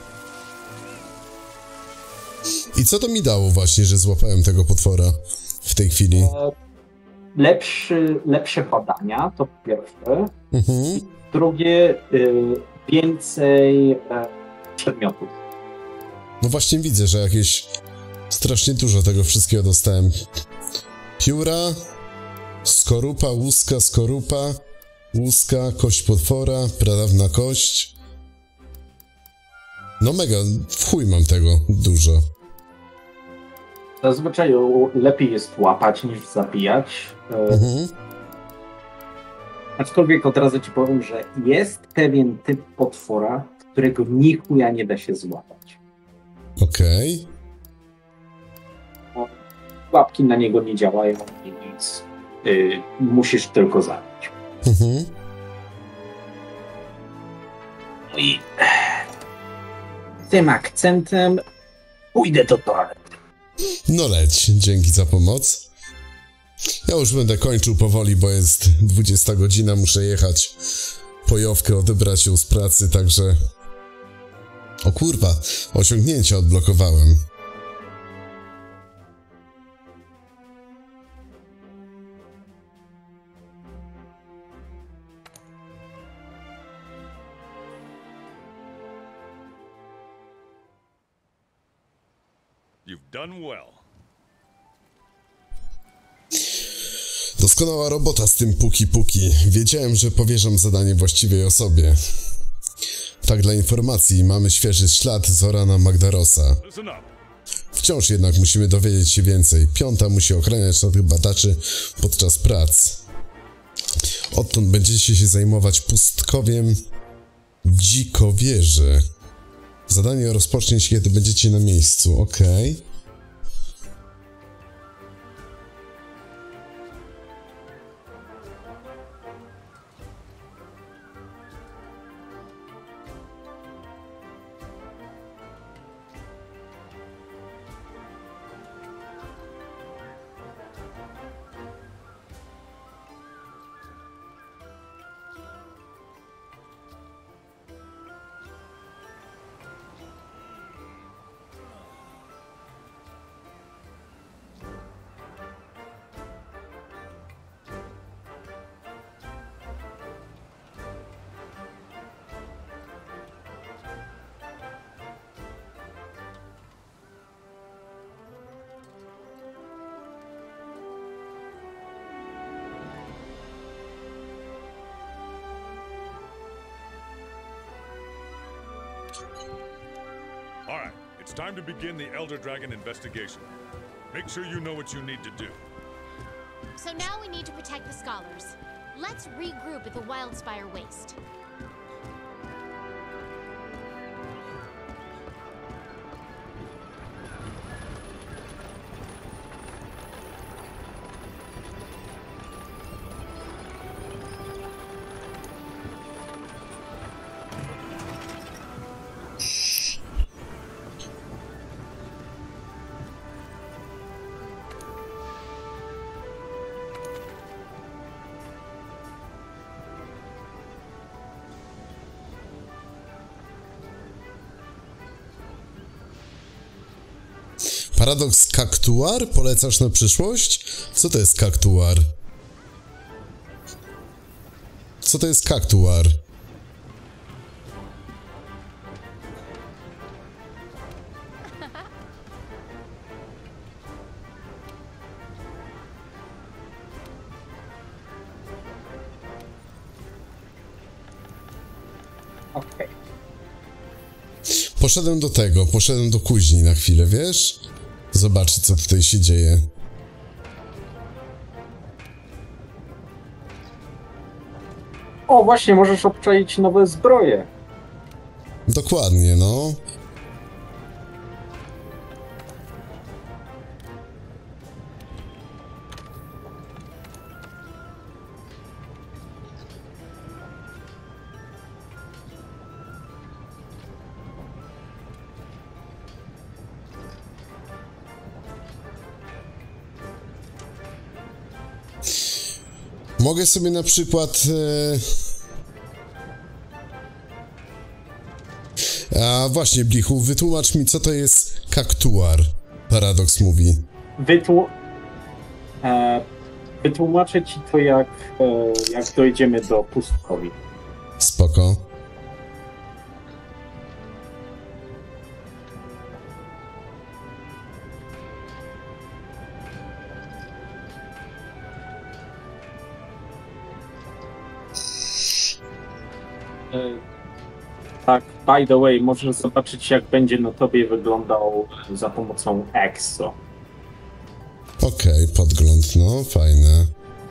I co to mi dało właśnie, że złapałem tego potwora w tej chwili? Lepszy, lepsze badania, to pierwsze. Mhm. Drugie, y, więcej y, przedmiotów. No właśnie widzę, że jakieś strasznie dużo tego wszystkiego dostałem. Pióra, skorupa, łuska, skorupa, łuska, kość potwora, pradawna kość. No mega, w chuj mam tego dużo. Zazwyczaj lepiej jest łapać niż zabijać. Mhm. Aczkolwiek od razu ci powiem, że jest pewien typ potwora, którego ni chuja nie da się złapać. Okej. No, łapki na niego nie działają i nic. Yy, musisz tylko zabić. Mhm. No i tym akcentem pójdę do toalety. No leć, dzięki za pomoc. Ja już będę kończył powoli, bo jest dwudziesta godzina, muszę jechać pojowkę odebrać ją z pracy, także... O kurwa, osiągnięcie odblokowałem. You've done well. Doskonała robota z tym puki puki. Wiedziałem, że powierzam zadanie właściwej osobie. Tak dla informacji, mamy świeży ślad Zorana Magdarosa. Listen up. Wciąż jednak musimy dowiedzieć się więcej. Piąta musi ochraniać nowych badaczy podczas prac. Odtąd będziecie się zajmować pustkowiem Dzikowieży. Zadanie rozpocznie się, kiedy będziecie na miejscu, okej. Okay. It's time to begin the Elder Dragon investigation. Make sure you know what you need to do. So now we need to protect the scholars. Let's regroup at the Wildspire Waste. Paradoks kaktuar? Polecasz na przyszłość? Co to jest kaktuar? Co to jest kaktuar? Okej. Poszedłem do tego, poszedłem do kuźni na chwilę, wiesz? Zobaczyć, co tutaj się dzieje. O, właśnie, możesz obczaić nowe zbroje. Dokładnie, no. Mogę sobie na przykład... E... A właśnie, Blichu, wytłumacz mi, co to jest kaktuar. Paradoks mówi. Wytłu... E, wytłumaczę ci to, jak, e, jak dojdziemy do pustkowi. Spoko. Tak, by the way, możesz zobaczyć, jak będzie na tobie wyglądał za pomocą Exo. Okej, okay, podgląd, no, fajne.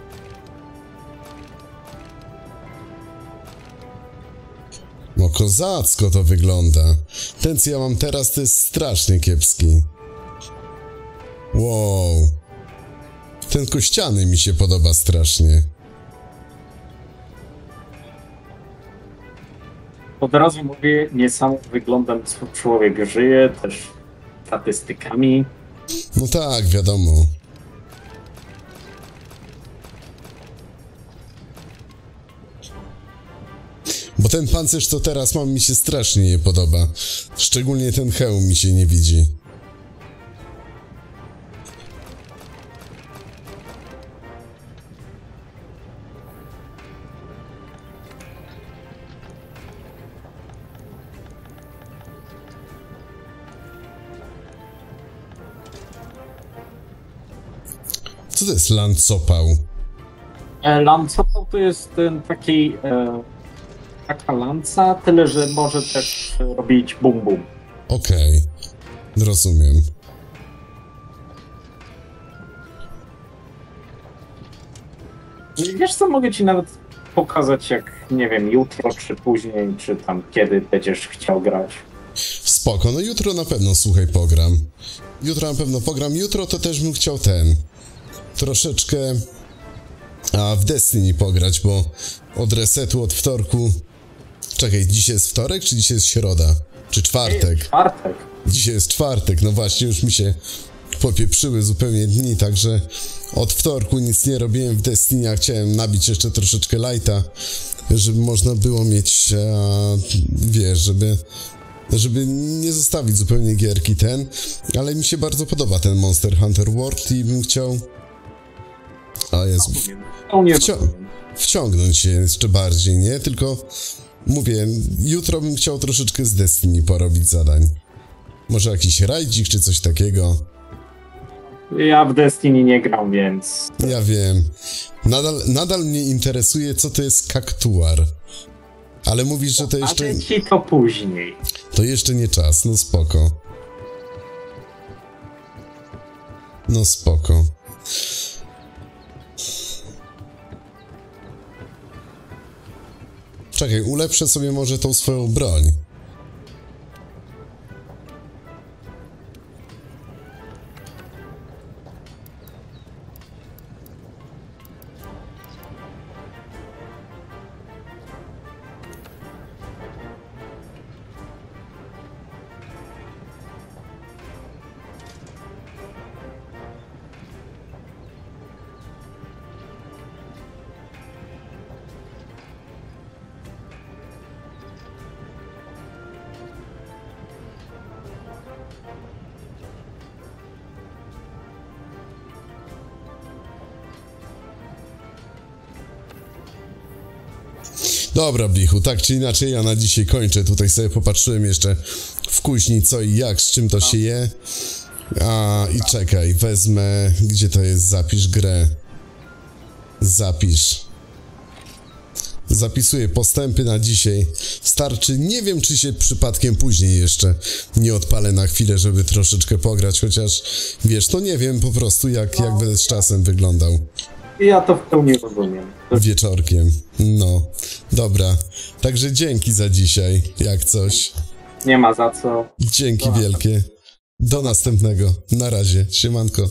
No kozacko to wygląda. Ten, co ja mam teraz, to jest strasznie kiepski. Wow. Ten kościany mi się podoba strasznie. Od razu mówię, nie sam wyglądam, co człowiek żyje, też statystykami. No tak, wiadomo. Bo ten pancerz, co teraz mam, mi się strasznie nie podoba. Szczególnie ten hełm mi się nie widzi. Co to jest lancopał? E, lancopał to jest ten taki... E, taka lanca, tyle że może też robić bum bum. Okej, okay. Rozumiem. Wiesz co, mogę ci nawet pokazać, jak, nie wiem, jutro, czy później, czy tam kiedy będziesz chciał grać. Spoko, no jutro na pewno, słuchaj, pogram. Jutro na pewno pogram. Jutro to też bym chciał ten... troszeczkę... A w Destiny pograć, bo od resetu, od wtorku... Czekaj, dzisiaj jest wtorek, czy dzisiaj jest środa? Czy czwartek? Czwartek. Dzisiaj jest czwartek, no właśnie, już mi się popieprzyły zupełnie dni, także od wtorku nic nie robiłem w Destiny, a chciałem nabić jeszcze troszeczkę lighta, żeby można było mieć, a, wiesz, żeby, żeby nie zostawić zupełnie gierki ten, ale mi się bardzo podoba ten Monster Hunter World i bym chciał... A jest... Wcią wciągnąć się jeszcze bardziej, nie? Tylko mówię, jutro bym chciał troszeczkę z Destiny porobić zadań. Może jakiś rajdzik czy coś takiego. Ja w Destiny nie gram, więc... Ja wiem. Nadal, nadal mnie interesuje, co to jest kaktuar. Ale mówisz, że to jeszcze... Ale ci to później. To jeszcze nie czas, no spoko. No spoko. Czekaj, ulepszę sobie może tą swoją broń. Dobra, Blichu, tak czy inaczej ja na dzisiaj kończę. Tutaj sobie popatrzyłem jeszcze w kuźni co i jak, z czym to się je. A, i czekaj, wezmę... Gdzie to jest? Zapisz grę. Zapisz. Zapisuję postępy na dzisiaj. Starczy. Nie wiem, czy się przypadkiem później jeszcze nie odpalę na chwilę, żeby troszeczkę pograć, chociaż wiesz, to nie wiem po prostu jak, jak będę z czasem wyglądał. Ja to w pełni rozumiem. Wieczorkiem. No. Dobra. Także dzięki za dzisiaj, jak coś. Nie ma za co. Dzięki wielkie. Do następnego. Na razie. Siemanko.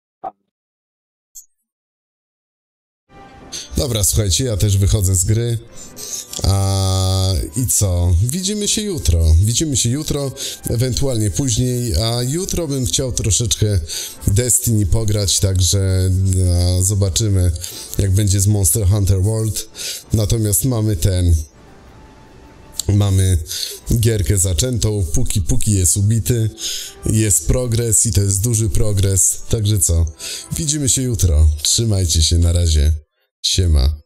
Dobra, słuchajcie, ja też wychodzę z gry. A i co? Widzimy się jutro. Widzimy się jutro, ewentualnie później. A jutro bym chciał troszeczkę Destiny pograć, także a, zobaczymy, jak będzie z Monster Hunter World. Natomiast mamy ten... Mamy gierkę zaczętą, póki póki jest ubity, jest progres i to jest duży progres. Także co? Widzimy się jutro. Trzymajcie się, na razie. Siema.